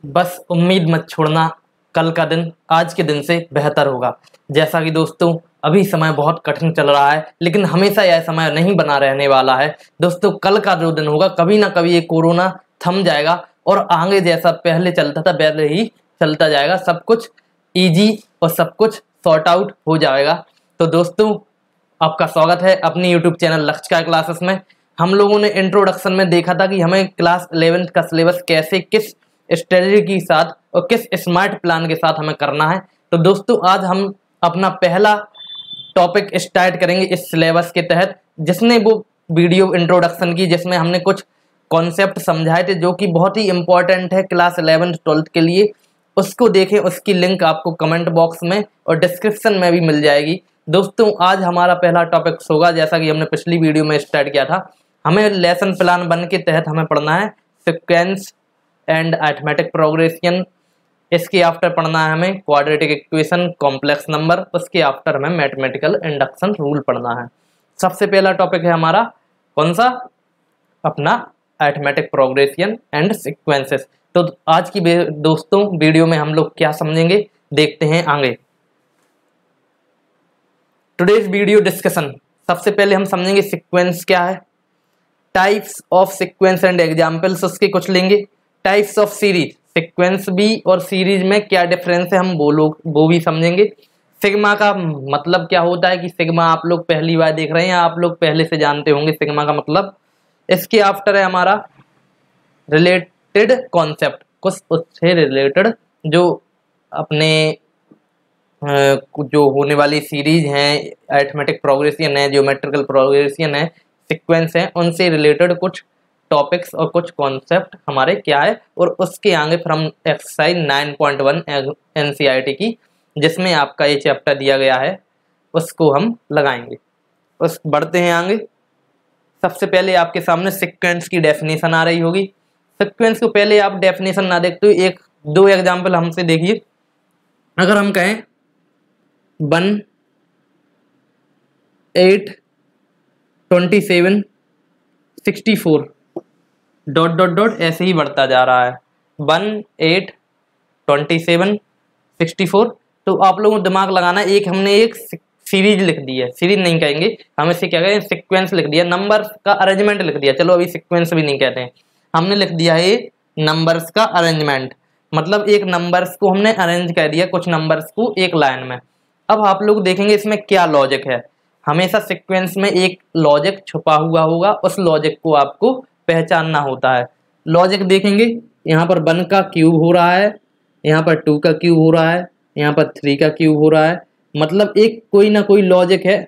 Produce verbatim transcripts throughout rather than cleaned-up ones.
बस उम्मीद मत छोड़ना, कल का दिन आज के दिन से बेहतर होगा। जैसा कि दोस्तों अभी समय बहुत कठिन चल रहा है, लेकिन हमेशा यह समय नहीं बना रहने वाला है। दोस्तों कल का जो दिन होगा, कभी ना कभी ये कोरोना थम जाएगा और आगे जैसा पहले चलता था वैसे ही चलता जाएगा। सब कुछ इजी और सब कुछ सॉर्ट आउट हो जाएगा। तो दोस्तों आपका स्वागत है अपनी यूट्यूब चैनल लक्ष्य क्लासेस में। हम लोगों ने इंट्रोडक्शन में देखा था कि हमें क्लास इलेवेंथ का सिलेबस कैसे, किस स्ट्रेटजी के साथ और किस स्मार्ट प्लान के साथ हमें करना है। तो दोस्तों आज हम अपना पहला टॉपिक स्टार्ट करेंगे इस सिलेबस के तहत, जिसने वो वीडियो इंट्रोडक्शन की जिसमें हमने कुछ कॉन्सेप्ट समझाए थे जो कि बहुत ही इंपॉर्टेंट है क्लास इलेवेंथ ट्वेल्थ के लिए। उसको देखें, उसकी लिंक आपको कमेंट बॉक्स में और डिस्क्रिप्शन में भी मिल जाएगी। दोस्तों आज हमारा पहला टॉपिक होगा, जैसा कि हमने पिछली वीडियो में स्टार्ट किया था, हमें लेसन प्लान वन के तहत हमें पढ़ना है सीक्वेंस एंड अरिथमेटिक प्रोग्रेशन। इसके आफ्टर पढ़ना है हमें क्वाड्रेटिक इक्वेशन, कॉम्प्लेक्स नंबर। उसके आफ्टर हमें मैथमेटिकल इंडक्शन रूल पढ़ना है। सबसे पहला टॉपिक है हमारा कौन सा, अपना अरिथमेटिक प्रोग्रेशन एंड सीक्वेंसेस। तो आज की दोस्तों वीडियो में हम लोग क्या समझेंगे, देखते हैं आगे। टुडेज वीडियो डिस्कशन, सबसे पहले हम समझेंगे सीक्वेंस क्या है, types of sequence and examples उसके कुछ लेंगे, टाइप्स ऑफ सीरीज, सीक्वेंस भी और सीरीज में क्या डिफरेंस है हम वो लोग वो भी समझेंगे। सिग्मा का मतलब क्या होता है कि सिग्मा आप लोग पहली बार देख रहे हैं, आप लोग पहले से जानते होंगे सिग्मा का मतलब। इसके आफ्टर है हमारा रिलेटेड कॉन्सेप्ट, कुछ उससे रिलेटेड जो अपने जो होने वाली सीरीज हैं, अरिथमेटिक प्रोग्रेशन है, ज्योमेट्रिकल प्रोग्रेशन है, सीक्वेंस है, उनसे रिलेटेड कुछ टॉपिक्स और कुछ कॉन्सेप्ट हमारे क्या है। और उसके आगे फिर हम exercise nine point one NCERT की, जिसमें आपका ये चैप्टर दिया गया है, उसको हम लगाएंगे। उस बढ़ते हैं आगे। सबसे पहले आपके सामने सीक्वेंस की डेफिनेशन आ रही होगी। सीक्वेंस को पहले आप डेफिनेशन ना देखते हुए एक दो एग्जाम्पल हमसे देखिए। अगर हम कहें one eight twenty seven sixty four dot dot dot ऐसे ही बढ़ता जा रहा है, one eight twenty seven sixty four. तो आप लोगों को दिमाग लगाना, एक हमने एक सीरीज लिख दी है, सीरीज नहीं कहेंगे हम इसे, क्या कहें, सीक्वेंस लिख दिया, नंबर का अरेंजमेंट लिख दिया। चलो अभी सीक्वेंस भी नहीं कहते हैं, हमने लिख दिया है नंबर्स का अरेंजमेंट, मतलब एक नंबर्स को हमने अरेंज कर दिया, कुछ नंबर्स को एक लाइन में। अब आप लोग देखेंगे इसमें क्या लॉजिक है। हमेशा सीक्वेंस में एक लॉजिक छुपा हुआ होगा, उस लॉजिक को आपको पहचानना होता है। लॉजिक देखेंगे, यहाँ पर वन का क्यूब हो रहा है, यहाँ पर टू का क्यूब हो रहा है, यहाँ पर थ्री का क्यूब हो रहा है, मतलब एक कोई ना कोई लॉजिक है।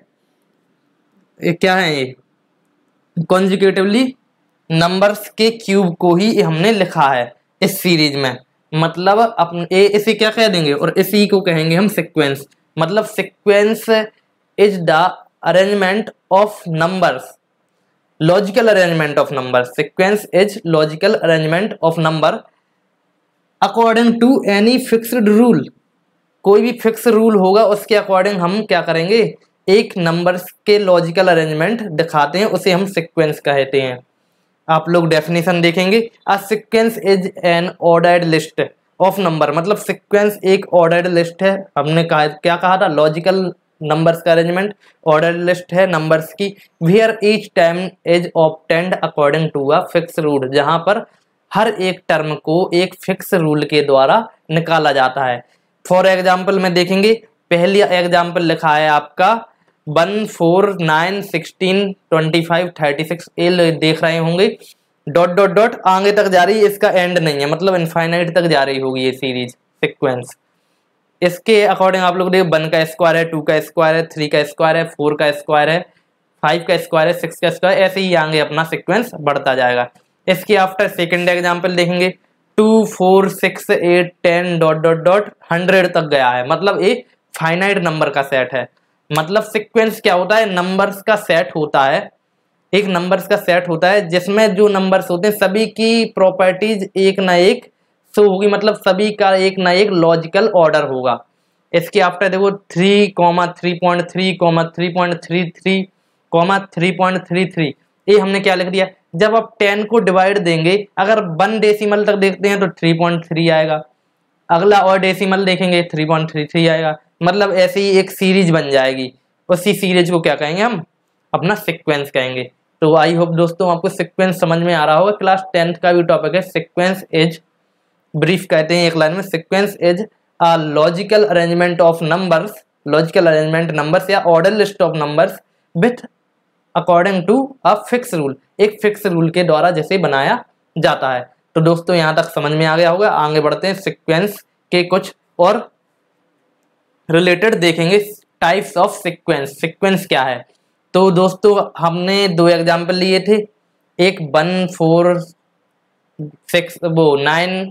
ये क्या है, ये कॉन्जिक्यूटिवली नंबर्स के क्यूब को ही हमने लिखा है इस सीरीज में, मतलब अपने इसे क्या कह देंगे, और इसी को कहेंगे हम सीक्वेंस। मतलब sequence is the arrangement of numbers, logical arrangement of number. Sequence is logical arrangement of number according to any fixed rule. कोई भी फिक्स रूल होगा उसके अकॉर्डिंग हम क्या करेंगे, एक नंबर्स के लॉजिकल अरेंजमेंट दिखाते हैं, उसे हम सीक्वेंस कहते हैं। आप लोग डेफिनेशन देखेंगे, a sequence is an ordered list of number, मतलब सीक्वेंस एक ऑर्डर्ड लिस्ट है। हमने कहा क्या कहा था, लॉजिकल नंबर्स का अरेंजमेंट ऑर्डर लिस्ट है नंबर्स की, where each term is obtained according to a fix rule, जहां पर हर एक टर्म को एक फिक्स रूल के द्वारा निकाला जाता है। फॉर एग्जाम्पल में देखेंगे, पहली एग्जाम्पल लिखा है आपका one four nine sixteen twenty five thirty six, ए देख रहे होंगे, डॉट डॉट डॉट आगे तक जा रही है, इसका एंड नहीं है, मतलब इनफाइनाइट तक जा रही होगी ये सीरीज सीक्वेंस। इसके अकॉर्डिंग आप लोग देखो, वन का स्क्वायर है, टू का स्क्वायर है, थ्री का स्क्वायर है, फोर का स्क्वायर है, फाइव का स्क्वायर है, सिक्स का स्क्वायर, ऐसे ही आगे अपना सीक्वेंस बढ़ता जाएगा। इसके आफ्टर सेकेंड एग्जाम्पल देखेंगे, two four six eight ten dot dot dot hundred तक गया है, मतलब एक फाइनाइट नंबर का सेट है। मतलब सीक्वेंस क्या होता है, नंबर्स का सेट होता है, एक नंबर्स का सेट होता है जिसमें जो नंबर्स होते हैं सभी की प्रॉपर्टीज एक ना एक शो होगी, मतलब सभी का एक ना एक लॉजिकल ऑर्डर होगा। इसके आफ्टर देखो three comma three point three comma three point three three comma three point three three, ये हमने क्या लिख दिया, जब आप टेन को डिवाइड देंगे, अगर वन डेसिमल तक देखते हैं तो थ्री पॉइंट थ्री आएगा, अगला और डेसिमल देखेंगे थ्री पॉइंट थ्री थ्री आएगा, मतलब ऐसे ही एक सीरीज बन जाएगी। उसी सीरीज को क्या कहेंगे हम, अपना सीक्वेंस कहेंगे। तो आई होप दोस्तों आपको सीक्वेंस समझ में आ रहा होगा। क्लास टेंथ का भी टॉपिक है सीक्वेंस इज, ब्रीफ कहते हैं एक लाइन में, sequence is a logical arrangement of numbers, logical arrangement numbers या order list of numbers with according to a fix rule, एक फिक्स रूल के द्वारा जैसे बनाया जाता है। तो दोस्तों यहाँ तक समझ में आ गया होगा। आगे बढ़ते हैं, सीक्वेंस के कुछ और रिलेटेड देखेंगे टाइप्स ऑफ सीक्वेंस। सीक्वेंस क्या है, तो दोस्तों हमने दो एग्जाम्पल लिए थे, एक वन फोर सिक्स वो नाइन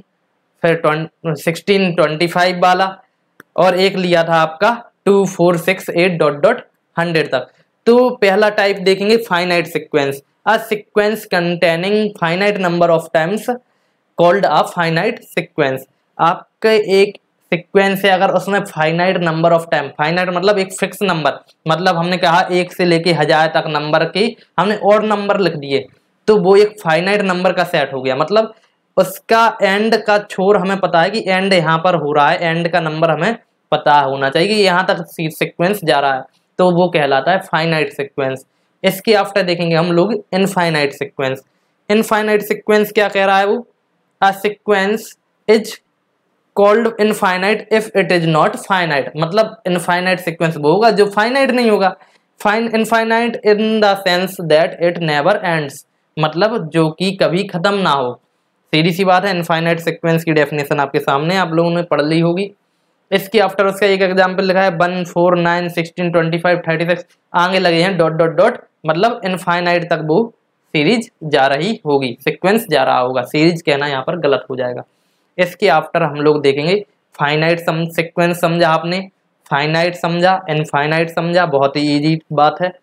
फिर सिक्सटीन ट्वेंटी फाइव वाला, और एक लिया था आपका two four six eight dot dot hundred तक। तो पहला टाइप देखेंगे finite sequence, a sequence containing finite number of times called a finite sequence. आपका एक सीक्वेंस है, अगर उसमें finite number of time, finite मतलब एक फिक्स नंबर, मतलब हमने कहा एक से लेके हजार तक नंबर के हमने और नंबर लिख दिए, तो वो एक फाइनाइट नंबर का सेट हो गया। मतलब उसका एंड का छोर हमें पता है कि एंड यहाँ पर हो रहा है, एंड का नंबर हमें पता होना चाहिए कि यहाँ तक सीक्वेंस जा रहा है, तो वो कहलाता है फाइनाइट सीक्वेंस। इसके आफ्टर देखेंगे हम लोग इनफाइनाइट सीक्वेंस। इनफाइनाइट सीक्वेंस क्या कह रहा है वो, a sequence is called infinite if it is not finite, मतलब इनफाइनाइट सीक्वेंस वो होगा जो फाइनाइट नहीं होगा। Fine infinite in the sense that it never ends, मतलब जो कि कभी खत्म ना हो। सीधी सी बात है, इनफाइनाइट सीक्वेंस की डेफिनेशन आपके सामने आप लोगों ने पढ़ ली होगी। इसके आफ्टर उसका एक एग्जांपल लिखा है one four nine sixteen twenty five thirty six, आगे लगे हैं डॉट डॉट डॉट, मतलब इनफाइनाइट तक वो सीरीज जा रही होगी, सीक्वेंस जा रहा होगा, सीरीज कहना यहाँ पर गलत हो जाएगा। इसके आफ्टर हम लोग देखेंगे फाइनाइट सम सीक्वेंस, समझा आपने, फाइनाइट समझा, इनफाइनाइट समझा, बहुत ही इजी बात है।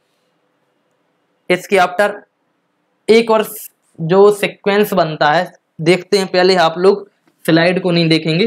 इसके आफ्टर एक और जो सीक्वेंस बनता है देखते हैं, पहले आप लोग स्लाइड को नहीं देखेंगे,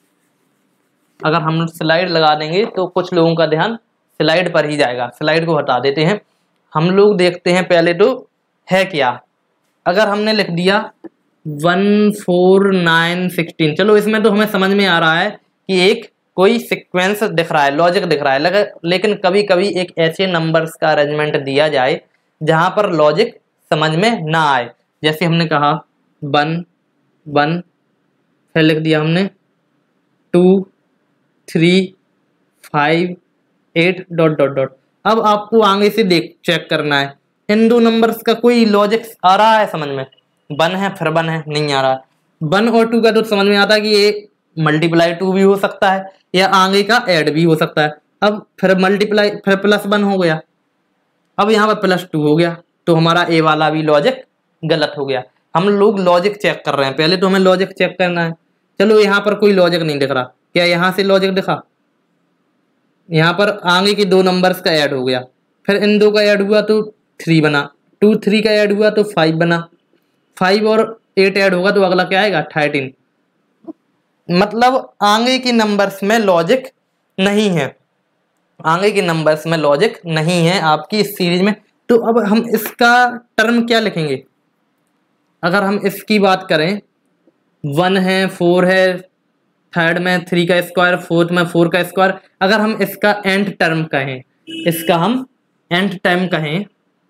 अगर हम स्लाइड लगा देंगे तो कुछ लोगों का ध्यान स्लाइड पर ही जाएगा, स्लाइड को हटा देते हैं। हम लोग देखते हैं पहले तो है क्या। अगर हमने लिख दिया वन फोर नाइन सिक्सटीन, चलो इसमें तो हमें समझ में आ रहा है कि एक कोई सीक्वेंस दिख रहा है, लॉजिक दिख रहा है, लेकिन कभी कभी एक ऐसे नंबर्स का अरेंजमेंट दिया जाए जहां पर लॉजिक समझ में ना आए। जैसे हमने कहा वन वन, फिर लिख दिया हमने two three five eight dot dot dot. अब आपको आगे से देख चेक करना है इन दो नंबर्स का कोई लॉजिक आ रहा है समझ में, वन है फिर वन है, नहीं आ रहा। वन और टू का तो समझ में आता है कि ये मल्टीप्लाई टू भी हो सकता है या आगे का ऐड भी हो सकता है। अब फिर मल्टीप्लाई फिर प्लस वन हो गया, अब यहाँ पर प्लस टू हो गया, तो हमारा ए वाला भी लॉजिक गलत हो गया। हम लोग लॉजिक चेक कर रहे हैं, पहले तो हमें लॉजिक चेक करना है। चलो यहाँ पर कोई लॉजिक नहीं दिख रहा, क्या यहाँ से लॉजिक दिखा, यहाँ पर आगे के दो नंबर्स का ऐड हो गया, फिर इन दो का ऐड हुआ तो थ्री बना, टू थ्री का ऐड हुआ तो फाइव बना, फाइव और एट ऐड होगा तो अगला क्या आएगा थर्टीन। मतलब आगे के नंबर्स में लॉजिक नहीं है, आगे के नंबर्स में लॉजिक नहीं है आपकी इस सीरीज में। तो अब हम इसका टर्म क्या लिखेंगे, अगर हम इसकी बात करें वन है फोर है, थर्ड में थ्री का स्क्वायर, फोर्थ में फोर का स्क्वायर, अगर हम इसका एंड टर्म कहें, इसका हम एंड टर्म कहें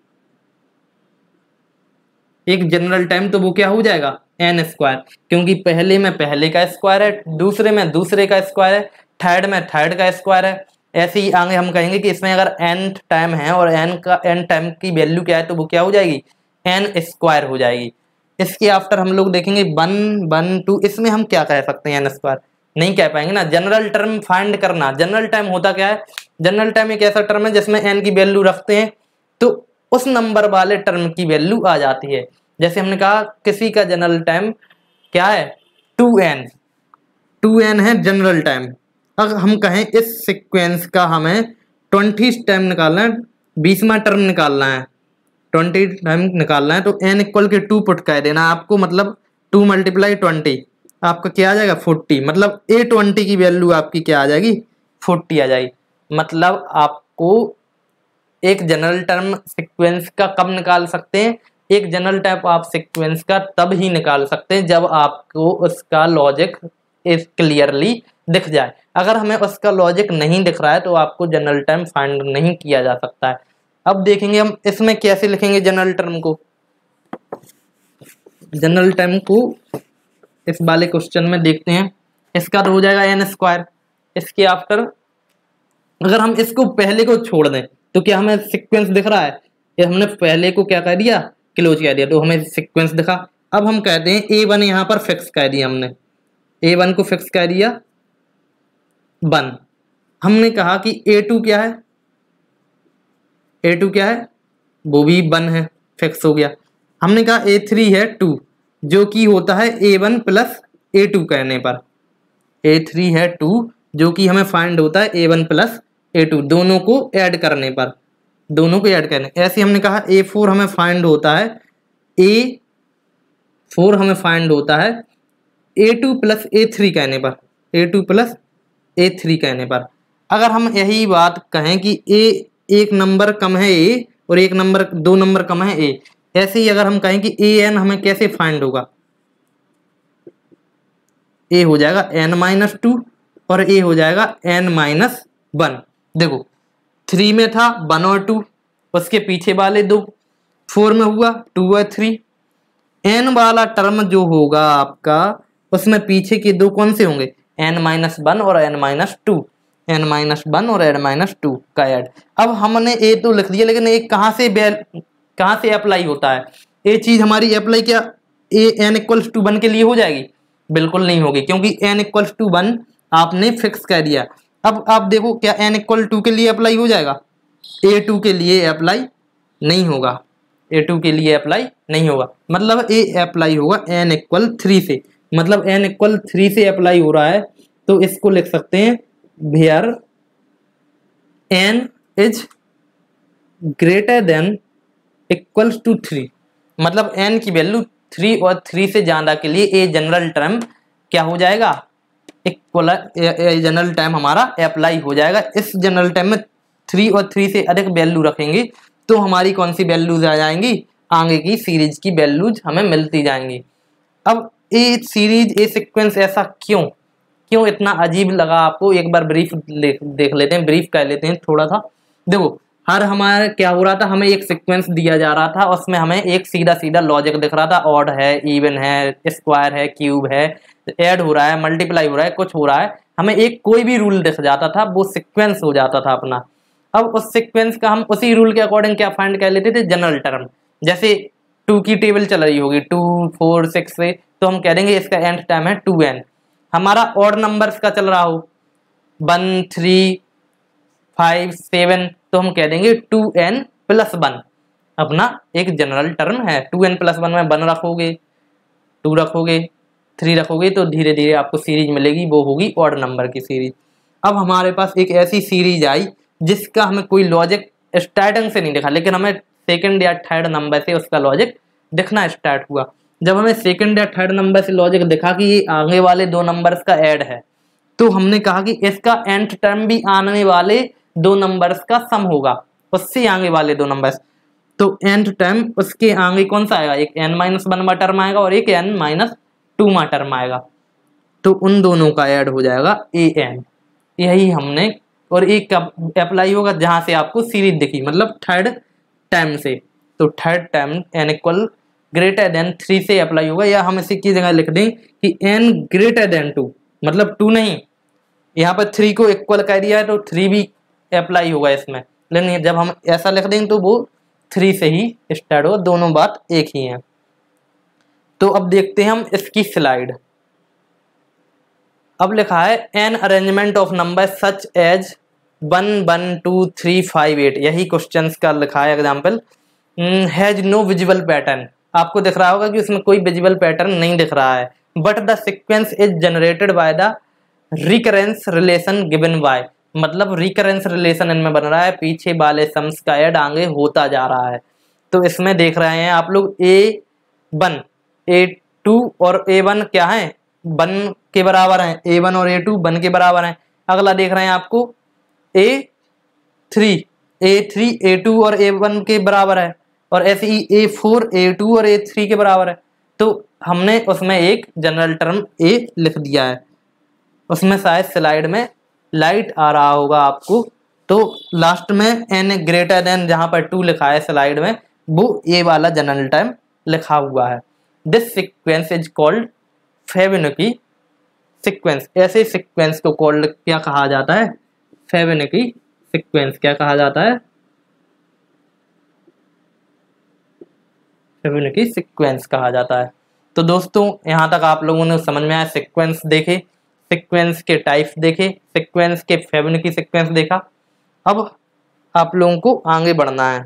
एक जनरल टर्म, तो वो क्या हो जाएगा एन स्क्वायर, क्योंकि पहले में पहले का स्क्वायर है, दूसरे में दूसरे का स्क्वायर है, थर्ड में थर्ड का स्क्वायर है। ऐसे ही आगे हम कहेंगे कि इसमें अगर एन टाइम है और एन का एन टाइम की वैल्यू क्या है तो वो क्या हो जाएगी एन स्क्वायर हो जाएगी। इसके आफ्टर हम लोग देखेंगे वन वन टू, इसमें हम क्या कह सकते हैं एन स्क्वायर नहीं कह पाएंगे ना। जनरल टर्म फाइंड करना, जनरल टर्म होता क्या है, जनरल टर्म एक ऐसा टर्म है जिसमें एन की वैल्यू रखते हैं तो उस नंबर वाले टर्म की वैल्यू आ जाती है। जैसे हमने कहा किसी का जनरल टाइम क्या है टू एन, टू एन है जनरल टाइम। अगर हम कहें इस सीक्वेंस का हमें ट्वेंटी टाइम निकालना है, बीसवां टर्म निकालना है, ट्वेंटी टाइम निकालना है, तो एन इक्वल के टू पुट कर देना आपको, मतलब टू मल्टीप्लाई ट्वेंटी आपका क्या आ जाएगा फोर्टी, मतलब ए ट्वेंटी की वैल्यू आपकी क्या आ जाएगी फोर्टी आ जाएगी। मतलब आपको एक जनरल टर्म सीक्वेंस का कब निकाल सकते हैं एक जनरल टाइप आप सीक्वेंस का तब ही निकाल सकते हैं जब आपको उसका लॉजिक इस क्लियरली दिख जाए। अगर हमें उसका लॉजिक नहीं दिख रहा है तो आपको जनरल टर्म फाइंड नहीं किया जा सकता है। अब देखेंगे हम इसमें कैसे लिखेंगे जनरल टर्म को। जनरल टर्म को इस वाले क्वेश्चन में देखते हैं। इसका तो हो जाएगा एन स्क्वायर। इसके आफ्टर अगर हम इसको पहले को छोड़ दें तो क्या हमें सीक्वेंस दिख रहा है? ये हमने पहले को क्या कर दिया, क्लोज कर दिया, तो हमें सीक्वेंस दिखा। अब हम कहते हैं ए वन यहाँ पर फिक्स कर दिया, हमने ए वन को फिक्स कर दिया वन। हमने कहा कि ए टू क्या है, ए टू क्या है, वो भी वन है, फिक्स हो गया। हमने कहा ए थ्री है टू, जो कि होता है a one plus a two कहने पर। ए थ्री है टू, जो कि हमें फाइंड होता है a one plus a two, दोनों को ऐड करने पर, दोनों को ऐड करने। ऐसे हमने कहा ए फोर हमें फाइंड होता है, ए फोर हमें फाइंड होता है a two plus a three कहने पर, a two plus a three कहने पर। अगर हम यही बात कहें कि ए एक नंबर कम है ए और एक नंबर दो नंबर कम है ए, ऐसे ही अगर हम कहें कि ए एन हमें कैसे फाइंड होगा, ए हो जाएगा एन माइनस टू और ए हो जाएगा एन माइनस वन। देखो थ्री में था वन और टू, उसके पीछे वाले दो, फोर में हुआ टू और थ्री। एन वाला टर्म जो होगा आपका, उसमें पीछे के दो कौन से होंगे, एन माइनस वन और n minus two, n minus one और एन माइनस टू का ऐड। अब हमने ए तो लिख दिया, लेकिन ए कहाँ से कहाँ से अप्लाई होता है? ये चीज हमारी अप्लाई क्या a n equals to one के लिए हो जाएगी? बिल्कुल नहीं होगी, क्योंकि एन इक्वल्स टू वन आपने फिक्स कर दिया। अब आप देखो क्या एन इक्वल टू के लिए अप्लाई हो जाएगा? ए टू के लिए अप्लाई नहीं होगा, ए टू के लिए अप्लाई नहीं होगा, मतलब ए अप्लाई होगा एन इक्वल थ्री से। मतलब एन इक्वल थ्री से अप्लाई हो रहा है, तो इसको लिख सकते हैं where n is greater than equals to three. मतलब एन की वैल्यू थ्री और थ्री से ज्यादा के लिए ए जनरल टर्म क्या हो जाएगा, इक्वल जनरल टर्म हमारा अप्लाई हो जाएगा। इस जनरल टर्म में थ्री और थ्री से अधिक वैल्यू रखेंगे तो हमारी कौन सी वैल्यूज आ जाएंगी, आगे की सीरीज की वैल्यूज हमें मिलती जाएंगी। अब ये सीरीज ये सीक्वेंस ऐसा क्यों क्यों इतना अजीब लगा आपको, एक बार ब्रीफ देख लेते हैं, ब्रीफ कर लेते हैं थोड़ा सा। देखो हर हमारा क्या हो रहा था, हमें एक सीक्वेंस दिया जा रहा था, उसमें हमें एक सीधा सीधा लॉजिक दिख रहा था, ऑड है, इवन है, स्क्वायर है, क्यूब है, ऐड हो रहा है, मल्टीप्लाई हो रहा है, कुछ हो रहा है, हमें एक कोई भी रूल दिख जाता था, वो सीक्वेंस हो जाता था अपना। अब उस सीक्वेंस का हम उसी रूल के अकॉर्डिंग क्या फाइंड कर लेते थे, जनरल टर्म। जैसे टू की टेबल चल रही होगी, टू फोर सिक्स से, तो हम कह देंगे इसका एंड टाइम है टू एन। हमारा ऑड नंबर्स का चल रहा हो वन थ्री फाइव सेवन, तो हम कह देंगे टू एन प्लस वन अपना एक जनरल टर्म है। टू एन प्लस वन में वन रखोगे, टू रखोगे, थ्री रखोगे, तो धीरे धीरे आपको सीरीज मिलेगी, वो होगी ऑड नंबर की सीरीज। अब हमारे पास एक ऐसी सीरीज आई जिसका हमें कोई लॉजिक स्टार्टिंग से नहीं दिखा, लेकिन हमें सेकंड या थर्ड नंबर से उसका लॉजिक दिखना स्टार्ट हुआ। जब हमें सेकंड या थर्ड नंबर से लॉजिक दिखा कि ये आगे वाले दो नंबर्स का ऐड है, तो हमने कहा कि इसका एंड टर्म भी आने वाले दो नंबर्स का सम होगा, उससे आगे वाले दो नंबर्स। तो एंड टर्म उसके आगे कौन सा आएगा, एक एन माइनस वन मा टर्म आएगा और एक एन माइनस टू मा टर्म आएगा, तो उन दोनों का ऐड हो जाएगा ए एन। यही हमने, और एक कब अप्लाई होगा, जहां से आपको सीरीज दिखी, मतलब थर्ड टर्म से। तो third term n equal greater than three से अप्लाई होगा, या हम इसी की जगह लिख दें कि एन ग्रेटर देन टू, मतलब टू नहीं, यहाँ पर थ्री को इक्वल कर दिया है तो थ्री भी अप्लाई होगा इसमें, लेकिन जब हम ऐसा लिख देंगे तो वो थ्री से ही स्टार्ट होगा, दोनों बात एक ही है। तो अब देखते हैं हम इसकी स्लाइड। अब लिखा है an arrangement of number such as one one two three five eight, यही क्वेश्चन का लिखा है example. Has no visible pattern, आपको दिख रहा होगा कि उसमें कोई विजिबल पैटर्न नहीं दिख रहा है, but the sequence is generated by the recurrence relation given by, मतलब रिकरेंस रिलेशन इनमें बन रहा है, पीछे वाले सम्स का ऐड आगे होता जा रहा है। तो इसमें देख रहे हैं आप लोग ए वन ए टू और ए वन क्या है, वन के बराबर है, ए वन और ए टू वन के बराबर है। अगला देख रहे हैं आपको a three a three a two और ए वन के बराबर है, और ऐसे ही ए फोर ए टू और ए थ्री के बराबर है, तो हमने उसमें एक जनरल टर्म ए लिख दिया है। उसमें शायद स्लाइड में लाइट आ रहा होगा आपको, तो लास्ट में एन ग्रेटर देन जहां पर टू लिखा है स्लाइड में, वो ए वाला जनरल टर्म लिखा हुआ है। This sequence is called Fibonacci sequence. ऐसे सीक्वेंस को कॉल्ड क्या कहा जाता है? Fibonacci sequence. क्या कहा जाता है? फेबेनुकी सीक्वेंस कहा जाता है। तो दोस्तों यहाँ तक आप लोगों ने समझ में आया, सीक्वेंस देखे, सीक्वेंस के टाइप्स देखे, सीक्वेंस के फेबेनुकी सीक्वेंस देखा। अब आप लोगों को आगे बढ़ना है।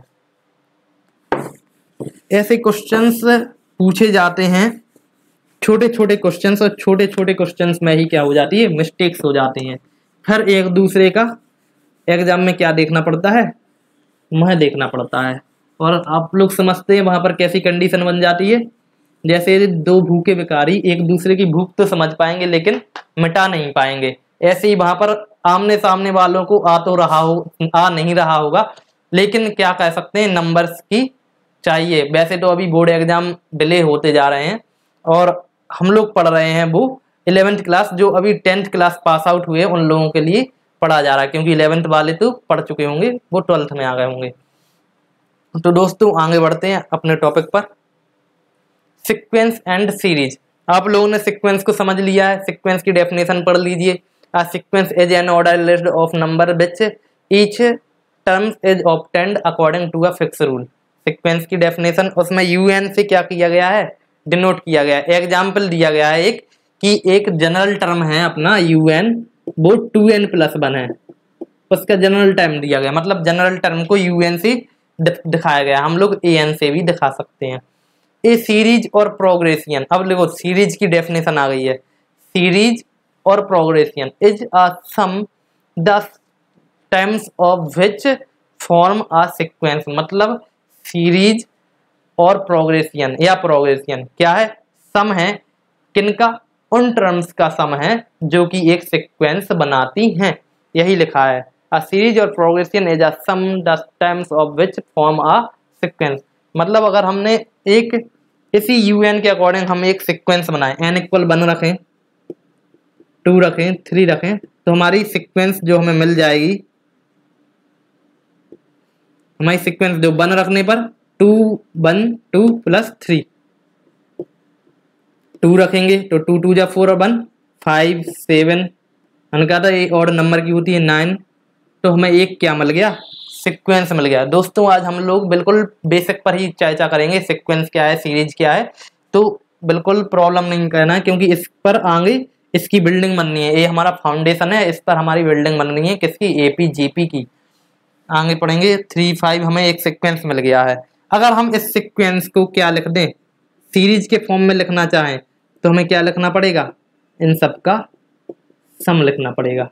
ऐसे क्वेश्चंस पूछे जाते हैं, छोटे छोटे क्वेश्चंस, और छोटे छोटे क्वेश्चंस में ही क्या हो जाती है? मिस्टेक्स हो जाती हैं। फिर एक दूसरे का एग्जाम में क्या देखना पड़ता है? वह देखना पड़ता है। और आप लोग समझते हैं वहां पर कैसी कंडीशन बन जाती है, जैसे दो भूखे भिखारी एक दूसरे की भूख तो समझ पाएंगे लेकिन मिटा नहीं पाएंगे। ऐसे ही वहां पर आमने सामने वालों को आ तो रहा हो आ नहीं रहा होगा, लेकिन क्या कह सकते हैं, नंबर्स की चाहिए। वैसे तो अभी बोर्ड एग्जाम डिले होते जा रहे हैं और हम लोग पढ़ रहे हैं वो इलेवेंथ क्लास, जो अभी टेंथ क्लास पास आउट हुए उन लोगों के लिए पढ़ा जा रहा है, क्योंकि इलेवेंथ वाले तो पढ़ चुके होंगे, वो ट्वेल्थ में आ गए होंगे। तो दोस्तों आगे बढ़ते हैं अपने टॉपिक पर। Sequence and series. आप लोगों ने सीक्वेंस को समझ लिया है, सीक्वेंस की डेफिनेशन पढ़ लीजिए। A sequence is an ordered list of number which each term is obtained according to a fixed rule। Sequence की डेफिनेशन, उसमें यूएन से क्या किया गया है? डिनोट किया गया है। एग्जाम्पल दिया गया है एक कि एक जनरल टर्म है अपना यूएन, वो टू एन प्लस वन है, उसका जनरल टर्म दिया गया, मतलब जनरल टर्म को यूएन से दिखाया गया। हम लोग ए एन से भी दिखा सकते हैं। ए सीरीज और प्रोग्रेसियन। अब देखो सीरीज की डेफिनेशन आ गई है। सीरीज और progression is a sum the terms of which form a sequence. मतलब सीरीज और प्रोग्रेसियन या प्रोग्रेसियन क्या है? सम है। किनका? उन टर्म्स का सम है जो कि एक सीक्वेंस बनाती हैं। यही लिखा है, अ सीरीज और progression is a sum the terms of which form a sequence. मतलब अगर हमने एक इसी यूएन के अकॉर्डिंग हम एक सीक्वेंस बनाए, एन इक्वल वन रखें, टू रखें, थ्री रखें, तो हमारी सीक्वेंस जो हमें मिल जाएगी, हमारी सीक्वेंस जो वन रखने पर two one two plus three, two रखेंगे तो टू टू जा फोर और वन फाइव सेवन, हमने कहा था एक और नंबर की होती है नाइन, तो हमें एक क्या मिल गया? सीक्वेंस मिल गया। दोस्तों आज हम लोग बिल्कुल बेसिक पर ही चर्चा करेंगे, सीक्वेंस क्या है, सीरीज क्या है, तो बिल्कुल प्रॉब्लम नहीं करना है, क्योंकि इस पर आगे इसकी बिल्डिंग बननी है। ये हमारा फाउंडेशन है, इस पर हमारी बिल्डिंग बन रही है, किसकी? एपी जीपी की। आगे पढ़ेंगे। थ्री फाइव हमें एक सीक्वेंस मिल गया है। अगर हम इस सीक्वेंस को क्या लिख दें, सीरीज के फॉर्म में लिखना चाहें, तो हमें क्या लिखना पड़ेगा? इन सब का सम लिखना पड़ेगा।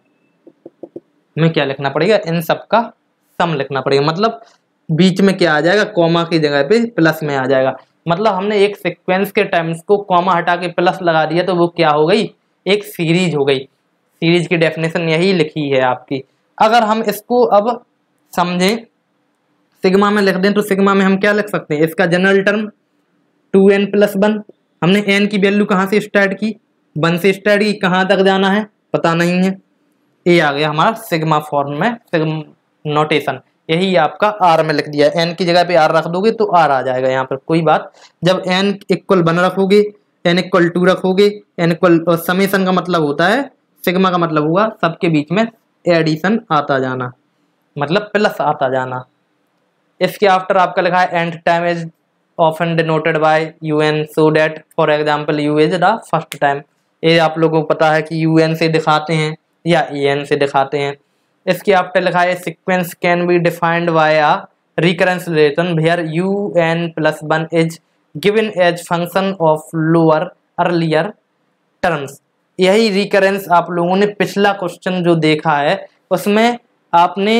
हमें क्या लिखना पड़ेगा? इन सब का सम लिखना पड़ेगा। मतलब बीच में क्या आ जाएगा? कॉमा की जगह पे प्लस में आ जाएगा। मतलब हमने एक सीक्वेंस के टर्म्स को कॉमा हटा के प्लस लगा दिया, तो वो क्या हो गई? एक सीरीज हो गई। सीरीज की डेफिनेशन यही लिखी है आपकी। अगर हम इसको अब समझें, सिग्मा में लिख दें, तो सिग्मा में हम क्या लिख सकते हैं? इसका general term two n plus one. हमने एन की वैल्यू कहाँ से स्टार्ट की? वन से स्टार्ट की। कहाँ तक जाना है पता नहीं है। ये आ गया हमारा सिग्मा फॉर्म में सिग्मा नोटेशन। यही आपका आर में लिख दिया। एन की जगह पे आर रख दोगे तो आर आ जाएगा यहाँ पर, कोई बात। जब एन इक्वल वन रखोगे, एन इक्वल टू रखोगे, एन इक्वल समेशन का मतलब होता है, सिग्मा का मतलब हुआ सबके बीच में एडिशन आता जाना, मतलब प्लस आता जाना। इसके आफ्टर आपका लिखा है nth term is often denoted by u n so that for example u is the first term. ये आप लोगों को पता है कि यूएन से दिखाते हैं या एन से दिखाते हैं। इसके आफ्टर लिखा है sequence can be defined by a recurrence relation where u n plus one is given as function of lower earlier terms. यही रिकरेंस आप लोगों ने पिछला क्वेश्चन जो देखा है उसमें आपने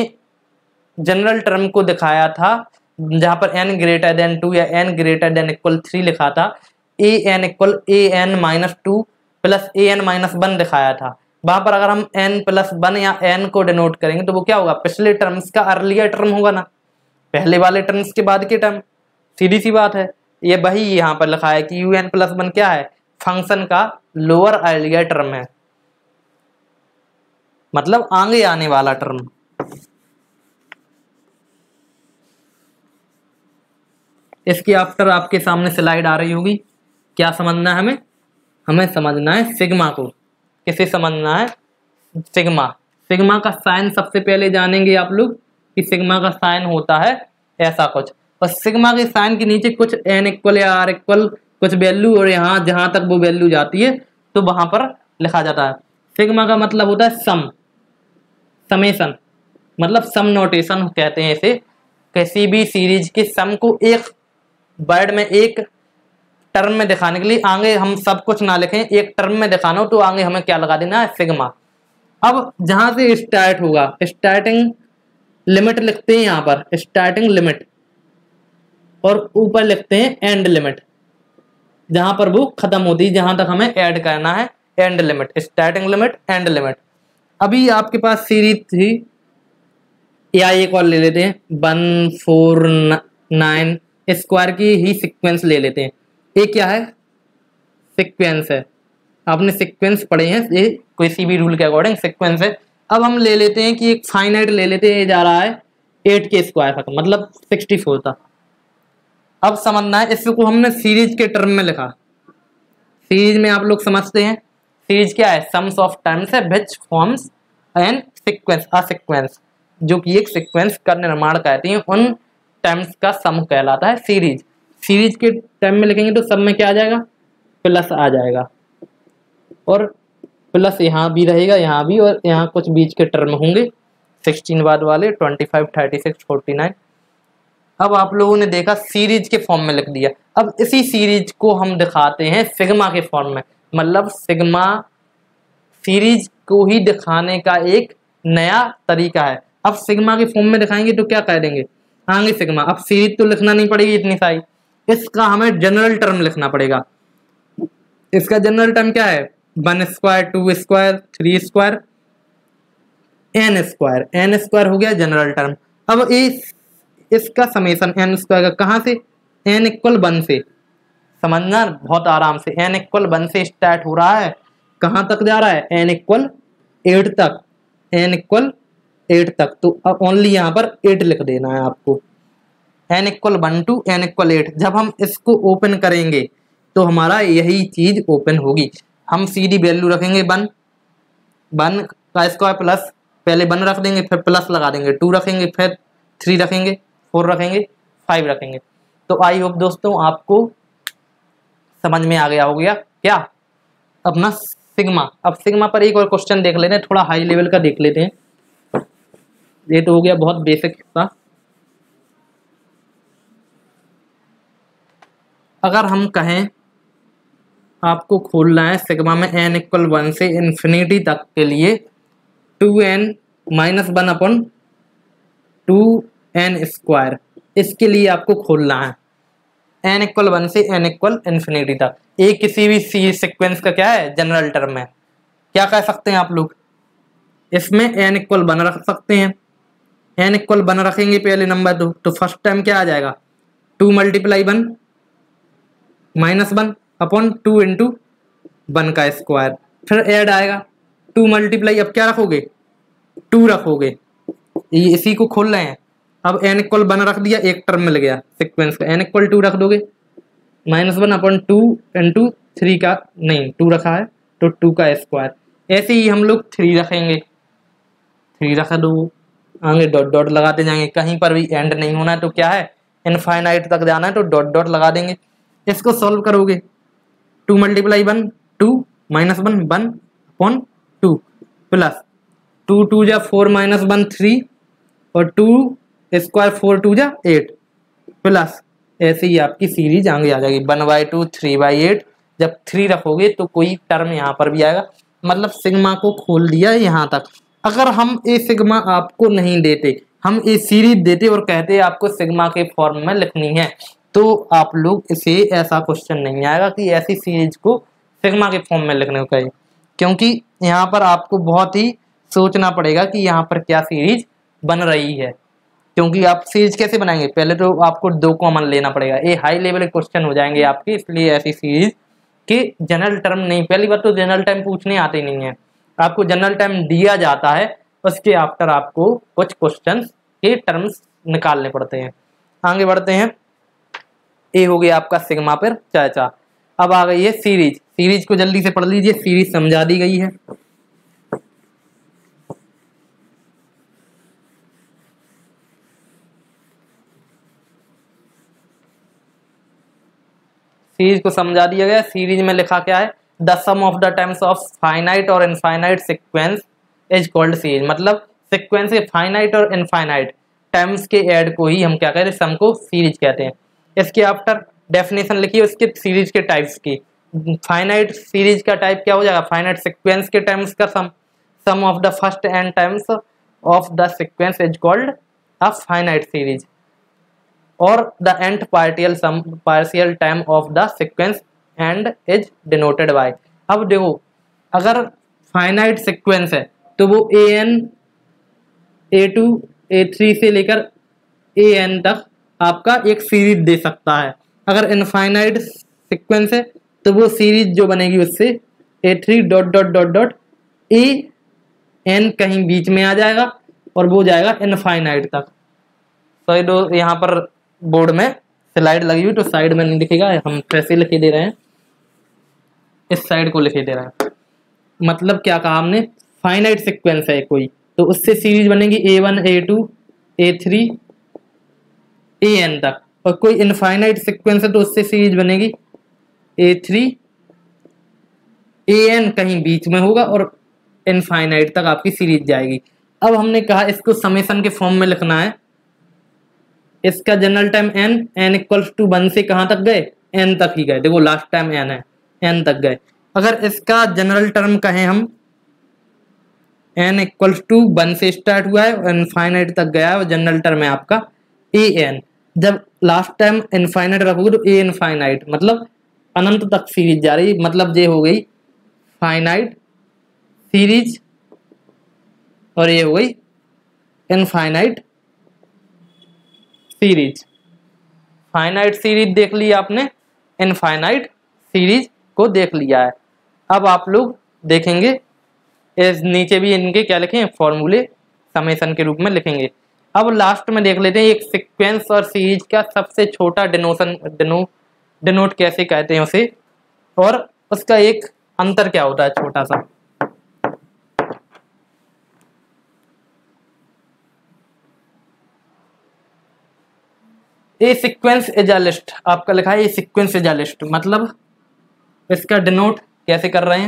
जनरल टर्म को दिखाया था, जहां पर n ग्रेटर देन टू या n greater than equal three लिखा था, a n equal a n minus two plus a n minus one दिखाया था। वहां पर अगर हम n प्लस वन या n को डिनोट करेंगे तो वो क्या होगा? पिछले टर्म्स का अर्लियर टर्म होगा ना, पहले वाले टर्म्स के बाद के टर्म। सीधी सी बात है। ये वही यहाँ पर लिखा है कि यू एन प्लस वन क्या है, फंक्शन का लोअर आइडियल टर्म है, मतलब आगे आने वाला टर्म। इसके आफ्टर आपके सामने स्लाइड आ रही होगी। क्या समझना है हमें? हमें समझना है सिग्मा को। किसे समझना है? सिग्मा। सिग्मा का साइन सबसे पहले जानेंगे आप लोग कि सिग्मा का साइन होता है ऐसा कुछ, और सिग्मा के साइन के नीचे कुछ एन इक्वल या आर इक्वल कुछ वैल्यू, और यहाँ जहां तक वो वैल्यू जाती है तो वहां पर लिखा जाता है। सिग्मा का मतलब होता है सम, समेशन, मतलब सम नोटेशन कहते हैं इसे। किसी भी सीरीज के सम को एक वर्ड में, एक टर्म में दिखाने के लिए, आगे हम सब कुछ ना लिखें, एक टर्म में दिखाना हो तो आगे हमें क्या लगा देना है? सिग्मा। अब जहां से स्टार्ट होगा, स्टार्टिंग लिमिट लिखते हैं यहाँ पर, स्टार्टिंग लिमिट, और ऊपर लिखते हैं एंड लिमिट, जहां पर वो खत्म होती है, जहां तक हमें ऐड करना है, end limit, starting limit, end limit. अभी आपके पास सीरीज थी, या एक और ले लेते हैं, वन फोर नाइन स्क्वायर की ही सीक्वेंस ले लेते हैं। ये क्या है? सीक्वेंस है। आपने सीक्वेंस पढ़े हैं, ये किसी भी रूल के अकॉर्डिंग सीक्वेंस है। अब हम ले लेते हैं कि एक फाइनाइट ले लेते हैं, ये जा रहा है एट के स्क्वायर तक, मतलब सिक्सटी फोर तक। अब समझना है, इसको हमने सीरीज के टर्म में लिखा। सीरीज में आप लोग समझते हैं, सीरीज क्या है? सम्स ऑफ टर्म्स है which forms an sequence, a sequence, जो कि एक सीक्वेंस का निर्माण करती है, उन टर्म्स का सम कहलाता है सीरीज। सीरीज के टर्म में लिखेंगे तो सब में क्या आ जाएगा? प्लस आ जाएगा, और प्लस यहाँ भी रहेगा, यहाँ भी, और यहाँ कुछ बीच के टर्म होंगे सिक्सटीन बाद वाले, twenty five, thirty six, forty nine. अब आप लोगों ने देखा सीरीज के फॉर्म में लिख दिया। अब इसी सीरीज को हम दिखाते हैं सिग्मा के फॉर्म में, मतलब सिग्मा सीरीज को ही दिखाने का एक नया तरीका है। अब सिग्मा के फॉर्म में दिखाएंगे तो क्या कह देंगे? आगे सिग्मा। अब सीरीज तो लिखना नहीं पड़ेगी इतनी सारी, इसका हमें जनरल टर्म लिखना पड़ेगा। इसका जनरल टर्म क्या है? One square, two square, three square, n square. N square हो गया जनरल टर्म। अब इस इसका समेशन एन स्क्वायर का कहाँ से? एन इक्वल वन से। समझना बहुत आराम से, एन इक्वल वन से स्टार्ट हो रहा है, कहाँ तक जा रहा है? एन इक्वल एट तक, एन इक्वल एट तक। तो अब ओनली यहाँ पर एट लिख देना है आपको, n equal one to n equal eight. जब हम इसको ओपन करेंगे तो हमारा यही चीज ओपन होगी। हम सीधी वैल्यू रखेंगे वन, वन का स्क्वायर प्लस, पहले वन रख देंगे, फिर प्लस लगा देंगे, टू रखेंगे, फिर थ्री रखेंगे, फोर रखेंगे, फाइव रखेंगे। तो आई होप दोस्तों आपको समझ में आ गया हो गया क्या अपना सिग्मा। अब सिग्मा पर एक और क्वेश्चन देख लेते हैं, थोड़ा हाई लेवल का देख लेते हैं। ये तो हो गया बहुत बेसिक हिस्सा। अगर हम कहें आपको खोलना है सिग्मा में एन इक्वल वन से इन्फिनिटी तक के लिए two n minus one upon two n square, इसके लिए आपको खोलना है एन इक्वल वन से एन इक्वल इन्फिनिटी तक। एक किसी भी सी सिक्वेंस का क्या है? जनरल टर्म है। क्या कह सकते हैं आप लोग? इसमें एन इक्वल वन रख सकते हैं। एन इक्वल वन रखेंगे पहले नंबर दो, तो फर्स्ट टाइम क्या आ जाएगा? Two multiply one minus one upon two into one का स्क्वायर, फिर ऐड आएगा टू मल्टीप्लाई, अब क्या रखोगे? टू रखोगे। ये इसी को खोल रहे हैं। अब एन इक्वल वन रख दिया, एक टर्म मिल गया सिक्वेंस का, एन इक्वल टू रख दोगे, minus one upon two into three का, नहीं टू रखा है तो टू का स्क्वायर। ऐसे ही हम लोग थ्री रखेंगे, थ्री रख दो, आगे डॉट डॉट लगाते जाएंगे, कहीं पर भी एंड नहीं होना है तो क्या है? इनफाइनाइट तक जाना है तो डॉट डॉट लगा देंगे। इसको सॉल्व करोगे, two multiply one two, minus one one upon two, plus two two जा फोर, माइनस वन थ्री, और टू स्क्वायर फोर टू जा एट, प्लस ऐसे ही आपकी सीरीज आगे आ जाएगी one by two, three by eight. जब थ्री रखोगे तो कोई टर्म यहाँ पर भी आएगा, मतलब सिग्मा को खोल दिया यहाँ तक। अगर हम ए सिग्मा आपको नहीं देते, हम ए सीरीज देते और कहते आपको सिग्मा के फॉर्म में लिखनी है, तो आप लोग इसे ऐसा क्वेश्चन नहीं आएगा कि ऐसी सीरीज को सिग्मा के फॉर्म में लिखने को कहें, क्योंकि यहाँ पर आपको बहुत ही सोचना पड़ेगा कि यहाँ पर क्या सीरीज बन रही है। क्योंकि आप सीरीज कैसे बनाएंगे, पहले तो आपको दो कॉमन लेना पड़ेगा, ये हाई लेवल के क्वेश्चन हो जाएंगे आपके, इसलिए ऐसी सीरीज कि जनरल टर्म नहीं, पहली बात तो जनरल टर्म पूछने आते नहीं है, आपको जनरल टर्म दिया जाता है, उसके आफ्टर आपको कुछ क्वेश्चन के टर्म्स निकालने पड़ते हैं। आगे बढ़ते हैं, ए हो गया आपका सिग्मा पर चाचा। अब आ गई है सीरीज, सीरीज को जल्दी से पढ़ लीजिए, सीरीज समझा दी गई है। सीरीज को समझा दिया गया। सीरीज में लिखा क्या है, the sum of the terms of finite और infinite sequence is called series. मतलब सीक्वेंस के फाइनाइट और इनफाइनाइट टर्म्स के ऐड को ही हम क्या कहते हैं, सम को सीरीज कहते हैं। इसके आफ्टर डेफिनेशन लिखिए उसके सीरीज के टाइप्स की। फाइनाइट सीरीज का टाइप क्या हो जाएगा, फाइनाइट सीक्वेंस के टर्म्स का sum, sum of the first n terms of the sequence is called a finite series, और the nth partial sum partial term of the sequence and is denoted by। अब देखो अगर finite sequence है तो वो a n a two a three से लेकर ए n तक आपका एक सीरीज दे सकता है। अगर इनफाइनाइट सीक्वेंस है तो वो सीरीज जो बनेगी उससे a three dot dot dot dot a n कहीं बीच में आ जाएगा और वो जाएगा इनफाइनाइट तक। तो दो यहाँ पर बोर्ड में स्लाइड लगी हुई तो साइड में नहीं दिखेगा, हम कैसे लिखे दे रहे हैं, इस साइड को लिखे दे रहे हैं। मतलब क्या कहा हमने, फाइनाइट सीक्वेंस है कोई तो उससे सीरीज बनेगी a one a two a three a n तक, और कोई इनफाइनाइट सीक्वेंस है तो उससे सीरीज बनेगी ए थ्री ए एन कहीं बीच में होगा और इनफाइनाइट तक आपकी सीरीज जाएगी। अब हमने कहा इसको समेशन के फॉर्म में लिखना है। इसका general term n, n equals to one से कहाँ तक गए, n तक ही गए। देखो लास्ट टाइम n है, n तक गए। अगर इसका जनरल टर्म कहें हम, n इक्वल्स टू वन से स्टार्ट हुआ है और इनफाइनाइट तक गया है, और जनरल टर्म है आपका ए एन। जब लास्ट टाइम इनफाइनाइट रखोगे तो ए इनफाइनाइट मतलब अनंत तक सीरीज जा रही, मतलब ये हो गई फाइनाइट सीरीज और ये हो गई इनफाइनाइट सीरीज। फाइनाइट सीरीज देख ली आपने, इनफाइनाइट सीरीज को देख लिया है। अब आप लोग देखेंगे इस नीचे भी इनके क्या लिखें, फॉर्मूले समेशन के रूप में लिखेंगे। अब लास्ट में देख लेते हैं एक सीक्वेंस और सीरीज का सबसे छोटा डिनोशन डिनो डिनोट कैसे कहते हैं उसे, और उसका एक अंतर क्या होता है छोटा सा। A sequence is a list, आपका लिखा है a sequence is a list, मतलब इसका डिनोट कैसे कर रहे हैं।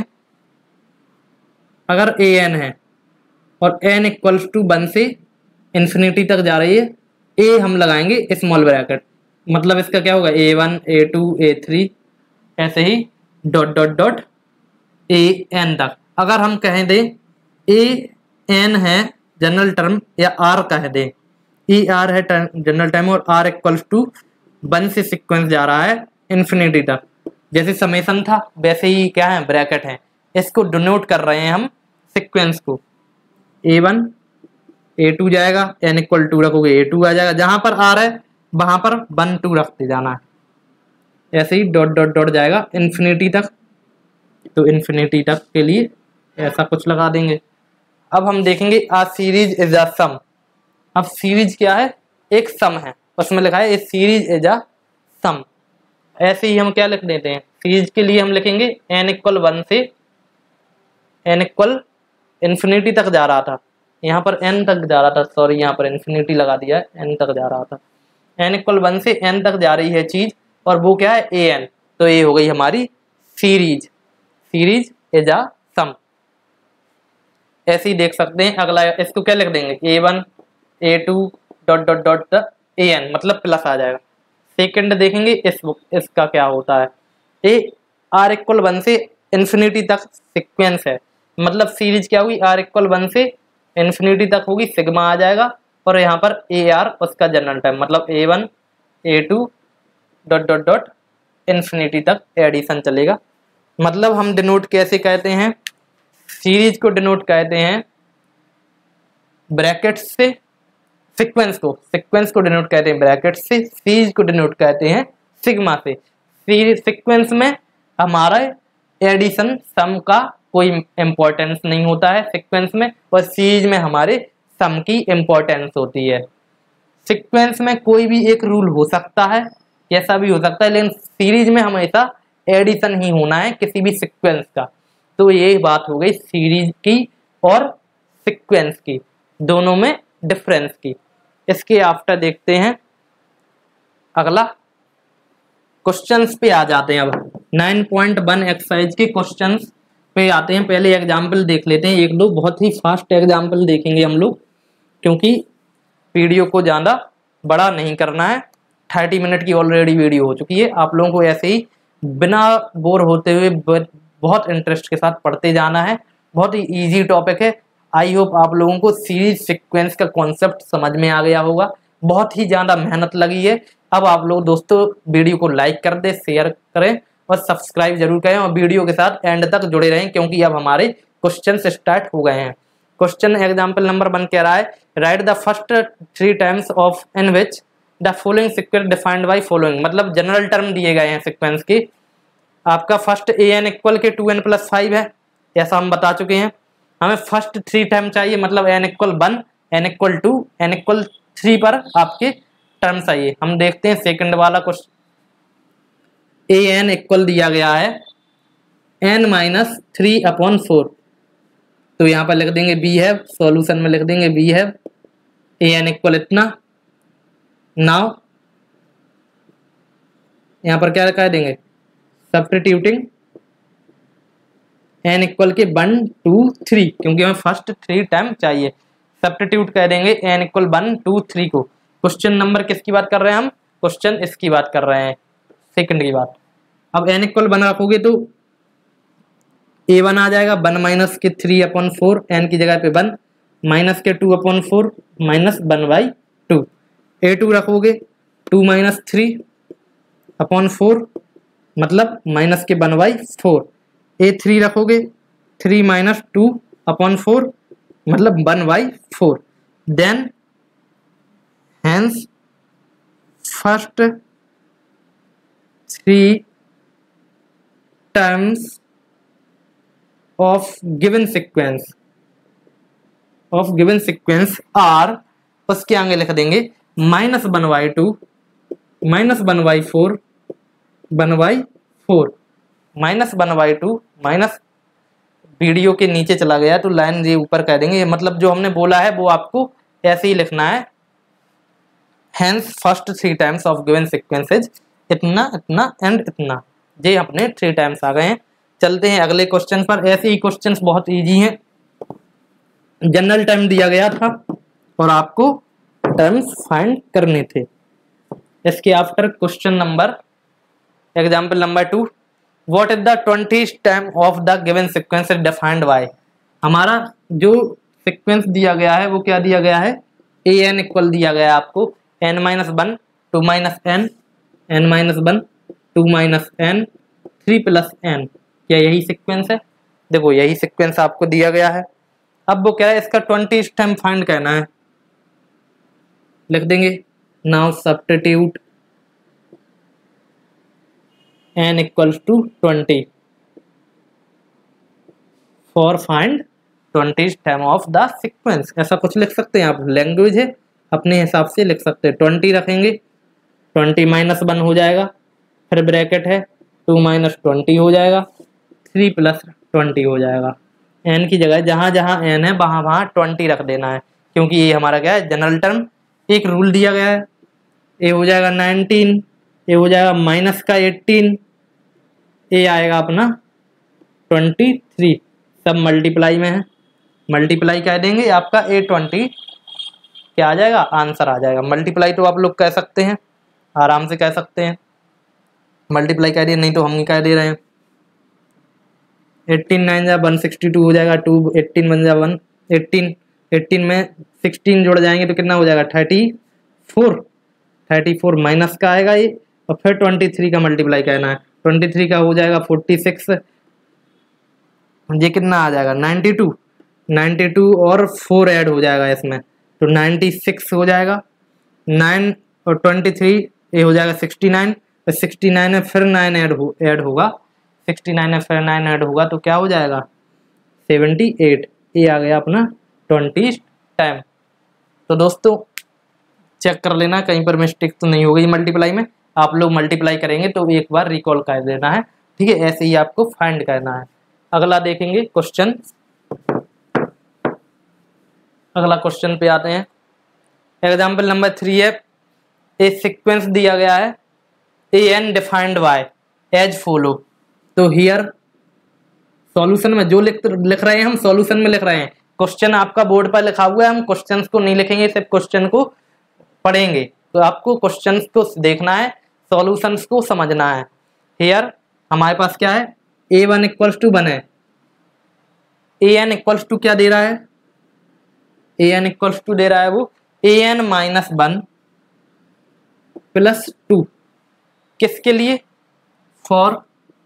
अगर ए एन है और एन इक्वल्स टू वन से इन्फिनिटी तक जा रही है, ए हम लगाएंगे स्मॉल ब्रैकेट, मतलब इसका क्या होगा a one a two a three ऐसे ही dot dot dot a n तक। अगर हम कहें दें ए एन है जनरल टर्म या आर कह दें, ई आर है जनरल टर्म और आर इक्वल्स टू वन से सीक्वेंस जा रहा है इन्फिनिटी तक, जैसे समेशन था वैसे ही क्या है ब्रैकेट है, इसको डिनोट कर रहे हैं हम सीक्वेंस को। ए वन ए टू जाएगा, एन इक्वल टू रखोगे ए टू आ जाएगा, जहां पर आर है वहां पर वन टू रखते जाना है, ऐसे ही डॉट डॉट डॉट जाएगा इन्फिनिटी तक। तो इन्फिनिटी तक के लिए ऐसा कुछ लगा देंगे। अब हम देखेंगे आ सीरीज इज अ सम। अब सीरीज क्या है, एक सम है, उसमें लिखा है ए सीरीज इज अ सम। ऐसे ही हम क्या लिख देते हैं, सीरीज के लिए हम लिखेंगे एन इक्वल वन से एन इक्वल इन्फिनिटी तक जा रहा था, यहाँ पर एन तक जा रहा था, सॉरी यहाँ पर इन्फिनिटी लगा दिया है, एन तक जा रहा था। एन इक्वल वन से एन तक जा रही है चीज और वो क्या है ए एन, तो ये हो गई हमारी series. Series is a sum. ऐसे ही देख सकते हैं अगला, इसको क्या लिख देंगे a one a two dot dot dot a n, मतलब प्लस आ जाएगा। सेकंड देखेंगे इस बुक इसका क्या होता है, ए आर इक्वल वन से इन्फिनिटी तक सीक्वेंस है, मतलब सीरीज क्या होगी आर इक्वल वन से इन्फिनिटी तक होगी, सिग्मा आ जाएगा और यहाँ पर ए आर उसका जनरल टाइम, मतलब a one a two dot dot dot infinity तक एडिशन चलेगा। मतलब हम डिनोट कैसे कहते हैं, सीरीज को डिनोट कहते हैं ब्रैकेट से, सीक्वेंस को सीक्वेंस को डिनोट कहते हैं ब्रैकेट से, सीरीज को डिनोट कहते हैं सिग्मा से। सीक्वेंस में हमारा एडिशन सम का कोई इंपॉर्टेंस नहीं होता है सीक्वेंस में, और सीरीज में हमारे सम की इंपॉर्टेंस होती है। सीक्वेंस में कोई भी एक रूल हो सकता है, ऐसा भी हो सकता है, लेकिन सीरीज में हमेशा एडिशन ही होना है किसी भी सीक्वेंस का। तो ये बात हो गई सीरीज की और सीक्वेंस की, दोनों में डिफरेंस की। इसके आफ्टर देखते हैं अगला क्वेश्चंस पे आ जाते हैं। अब नाइन पॉइंट वन एक्सरसाइज के क्वेश्चंस पे आते हैं। पहले एग्जाम्पल देख लेते हैं, एक दो बहुत ही फास्ट एग्जाम्पल देखेंगे हम लोग, क्योंकि वीडियो को ज़्यादा बड़ा नहीं करना है। थर्टी मिनट की ऑलरेडी वीडियो हो चुकी है। आप लोगों को ऐसे ही बिना बोर होते हुए बहुत इंटरेस्ट के साथ पढ़ते जाना है। बहुत ही इजी टॉपिक है। आई होप आप लोगों को सीरीज सीक्वेंस का कॉन्सेप्ट समझ में आ गया होगा। बहुत ही ज़्यादा मेहनत लगी है। अब आप लोग दोस्तों वीडियो को लाइक कर दें, शेयर करें और सब्सक्राइब जरूर करें, और वीडियो के साथ एंड तक जुड़े रहें, क्योंकि अब हमारे क्वेश्चन स्टार्ट हो गए हैं। क्वेश्चन एग्जाम्पल नंबर वन कह रहा है, write the first three times of in which the following sequence defined by following. मतलब जनरल टर्म दिए गए हैं सीक्वेंस के। आपका फर्स्ट ए एन इक्वल के टू एन प्लस फाइव है, ऐसा हम बता चुके हैं। हमें फर्स्ट थ्री टाइम चाहिए, मतलब n equal one, n equal two, n equal three पर आपके टर्म चाहिए। हम देखते हैं सेकंड वाला क्वेश्चन। ए एन इक्वल दिया गया है n minus three upon four, तो यहाँ पर लिख देंगे बी हैव, सॉल्यूशन में लिख देंगे we have a n equal इतना। नाउ यहाँ पर क्या कह देंगे, सब्स्टिट्यूटिंग एन इक्वल के वन टू थ्री, क्योंकि हमें फर्स्ट थ्री टाइम चाहिए। सब्स्टिट्यूट कह देंगे n equal one two three को। क्वेश्चन नंबर किसकी बात कर रहे हैं हम, क्वेश्चन इसकी बात कर रहे हैं, सेकंड की बात। अब एन इक्वल वन रखोगे तो ए वन आ जाएगा, वन माइनस के थ्री अपॉन फोर, एन की जगह पे वन, माइनस के two upon four, minus one by two. A two रखोगे two minus three upon four, मतलब माइनस के one by four. A three रखोगे three minus two upon four, मतलब one by four. Then hence first three terms of given sequence of given sequence are, उसके आगे लिख देंगे minus one by two, minus one by four, one by four, minus one by two, minus video के नीचे चला गया तो line ये ऊपर कह देंगे, मतलब जो हमने बोला है वो आपको ऐसे ही लिखना है। Hence first three times of given sequences इतना इतना एंड इतना, ये अपने थ्री टाइम्स आ गए हैं। चलते हैं अगले क्वेश्चन पर। ऐसे ही क्वेश्चंस बहुत इजी हैं। जनरल टर्म दिया गया था और आपको टर्म्स फाइंड करने थे। इसके after question number example number two, what is the twentieth term of the given sequence is defined by. हमारा जो सीक्वेंस दिया गया है वो क्या दिया गया है, ए एन इक्वल दिया गया है आपको n minus one, two minus n, n minus one, two minus n, three plus n. क्या यही सीक्वेंस है? देखो यही सीक्वेंस आपको दिया गया है। अब वो क्या है, इसका ट्वेंटी टर्म फाइंड करना है। लिख देंगे now substitute n equals to twenty for find twenty term of the sequence. ऐसा कुछ लिख सकते हैं आप, लैंग्वेज है अपने हिसाब से लिख सकते हैं। ट्वेंटी रखेंगे, ट्वेंटी माइनस वन हो जाएगा, फिर ब्रैकेट है टू माइनस ट्वेंटी हो जाएगा, थ्री प्लस ट्वेंटी हो जाएगा। एन की जगह जहाँ जहाँ एन है वहाँ वहाँ ट्वेंटी रख देना है, क्योंकि ये हमारा क्या है जनरल टर्म। एक रूल दिया गया है, ए हो जाएगा नाइनटीन, ए हो जाएगा माइनस का एटीन, ए आएगा अपना ट्वेंटी थ्री, सब मल्टीप्लाई में है। मल्टीप्लाई कह देंगे आपका ए ट्वेंटी क्या आ जाएगा, आंसर आ जाएगा। मल्टीप्लाई तो आप लोग कह सकते हैं, आराम से कह सकते हैं, मल्टीप्लाई कह दिए, नहीं तो हम ही कह दे रहे हैं। एट्टीन नाइन जा वन सिक्सटी टू हो जाएगा, टू एट्टीन बन जा वन, एट्टीन एट्टीन में सिक्सटीन जोड़ जाएंगे तो कितना हो जाएगा, thirty four, thirty four minus का आएगा ये, और फिर ट्वेंटी थ्री का मल्टीप्लाई करना है, ट्वेंटी थ्री का हो जाएगा फोर्टी सिक्स, ये कितना आ जाएगा नाइन्टी टू, नाइन्टी टू और फोर ऐड हो जाएगा इसमें, तो नाइन्टी सिक्स हो जाएगा, नाइन और ट्वेंटी थ्री ये हो जाएगा सिक्सटी नाइन, तो सिक्सटी नाइन में फिर नाइन ऐड हो ऐड होगा, सिक्सटी नाइन में फिर नाइन ऐड होगा तो क्या हो जाएगा सेवेंटी एट। ये आ गया अपना ट्वेंटी टाइम। तो दोस्तों चेक कर लेना कहीं पर मिस्टेक तो नहीं हो गई मल्टीप्लाई में। आप लोग मल्टीप्लाई करेंगे तो एक बार रिकॉल कर देना है, ठीक है, ऐसे ही आपको फाइंड करना है। अगला देखेंगे क्वेश्चन, अगला क्वेश्चन पे आते हैं। एग्जाम्पल नंबर थ्री है, ए सीक्वेंस दिया गया है a n defined by as follow. तो हियर सॉल्यूशन में जो लिख लिख रहे हैं हम सॉल्यूशन में लिख रहे हैं, क्वेश्चन आपका बोर्ड पर लिखा हुआ है, हम क्वेश्चंस को नहीं लिखेंगे, सिर्फ क्वेश्चन को पढ़ेंगे। तो आपको क्वेश्चंस को देखना है, सॉल्यूशंस को समझना है। हियर हमारे पास क्या है, a one equals to one है, ए एन इक्वल्स टू क्या दे रहा है, ए एन इक्वल्स टू दे रहा है वो a n minus one plus two, किसके लिए, for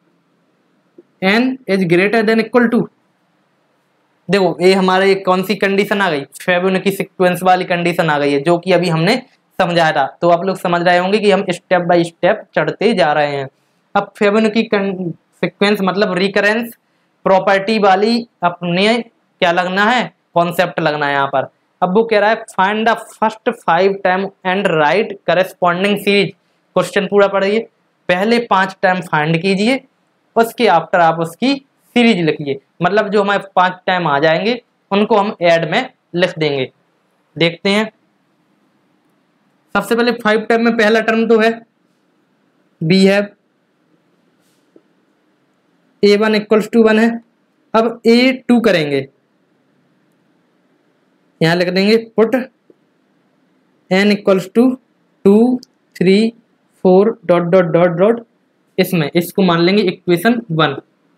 n is greater than equal to. देखो ये हमारे एक कौन सी कंडीशन आ गई, फेबोनाची सीक्वेंस वाली कंडीशन आ गई है, जो कि अभी हमने समझाया था। तो आप लोग समझ रहे होंगे कि हम स्टेप बाय स्टेप चढ़ते जा रहे हैं। अब फेबोनाची सीक्वेंस मतलब रिकरेंस प्रॉपर्टी वाली अपने क्या लगना है, कॉन्सेप्ट लगना है यहाँ पर। अब वो कह रहा है find the first five time and write corresponding series. Question पूरा पढ़िए, पहले पांच टाइम फाइंड कीजिए, उसके आफ्टर आप उसकी सीरीज लिखिए। मतलब जो हमारे पांच टाइम आ जाएंगे उनको हम ऐड में लिख देंगे। देखते हैं, सबसे पहले फाइव टाइम में पहला टर्म तो है बी है, a one equals to one है। अब ए टू करेंगे, यहां लिख देंगे put n equals to two three four dot dot dot dot, इसमें इसको मान लेंगे equation one,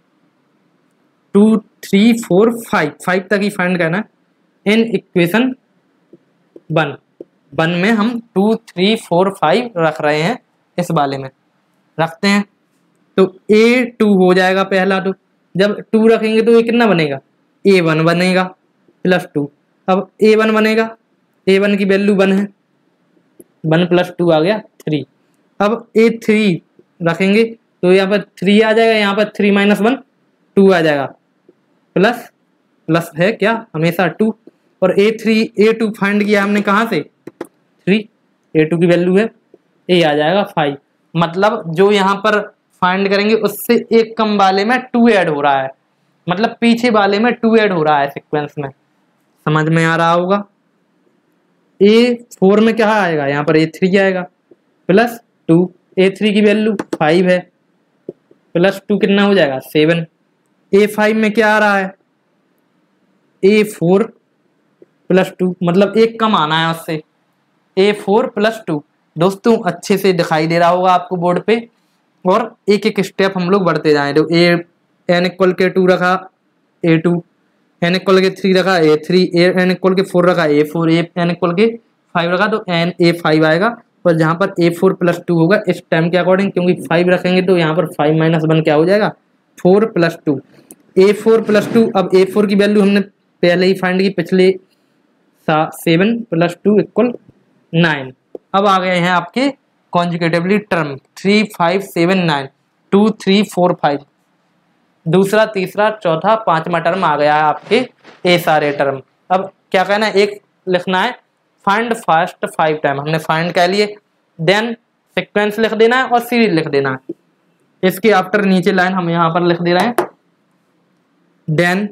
two three four five, five तक ही फाइंड करना है। इन इक्वेशन वन, वन में हम टू थ्री फोर फाइव रख रहे हैं, इस वाले में रखते हैं। तो ए टू हो जाएगा पहला, तो जब टू रखेंगे तो ये कितना बनेगा, ए वन बनेगा प्लस टू। अब ए वन बनेगा, ए वन की वैल्यू वन है, वन प्लस टू आ गया थ्री। अब ए थ्री रखेंगे तो यहाँ पर थ्री आ जाएगा, यहाँ पर थ्री माइनस वन टू आ जाएगा, प्लस प्लस है क्या हमेशा टू। और a three a two find किया हमने कहाँ से, थ्री, ए टू की वैल्यू है, ए आ जाएगा फाइव। मतलब जो यहाँ पर फाइंड करेंगे उससे एक कम वाले में टू ऐड हो रहा है, मतलब पीछे वाले में टू ऐड हो रहा है सीक्वेंस में, समझ में आ रहा होगा। ए फोर में क्या आएगा, यहाँ पर ए थ्री आएगा प्लस टू, ए थ्री की वैल्यू फाइव है, प्लस टू कितना हो जाएगा सेवन। ए फाइव में क्या आ रहा है, ए फोर प्लस टू, मतलब एक कम आना है उससे, ए फोर प्लस टू। दोस्तों अच्छे से दिखाई दे रहा होगा आपको बोर्ड पे, और एक एक स्टेप हम लोग बढ़ते जाएं। तो ए एन इक्वल के टू रखा ए टू, एन इक्वल के थ्री रखा a three, a n equal के फोर रखा a four, a n equal के फाइव रखा तो एन ए फाइव आएगा। और जहाँ पर ए फोर प्लस टू होगा इस टाइम के अकॉर्डिंग, क्योंकि फाइव रखेंगे तो यहाँ पर फाइव माइनस वन क्या हो जाएगा, four plus two, a four plus two. अब ए फोर की वैल्यू हमने पहले ही फाइंड की, पिछले seven plus two equal nine. अब आ गए हैं आपके कॉन्जुगेटिवली term three five seven nine, two three four five, दूसरा तीसरा चौथा पांचवा टर्म आ गया है आपके ए सारे टर्म। अब क्या कहना है, एक लिखना है फाइंड फर्स्ट फाइव टाइम, हमने फाइंड कर लिए, देन सीक्वेंस लिख देना है और सीरीज लिख देना है। इसके आफ्टर नीचे लाइन हम यहाँ पर लिख दे रहे हैं, देन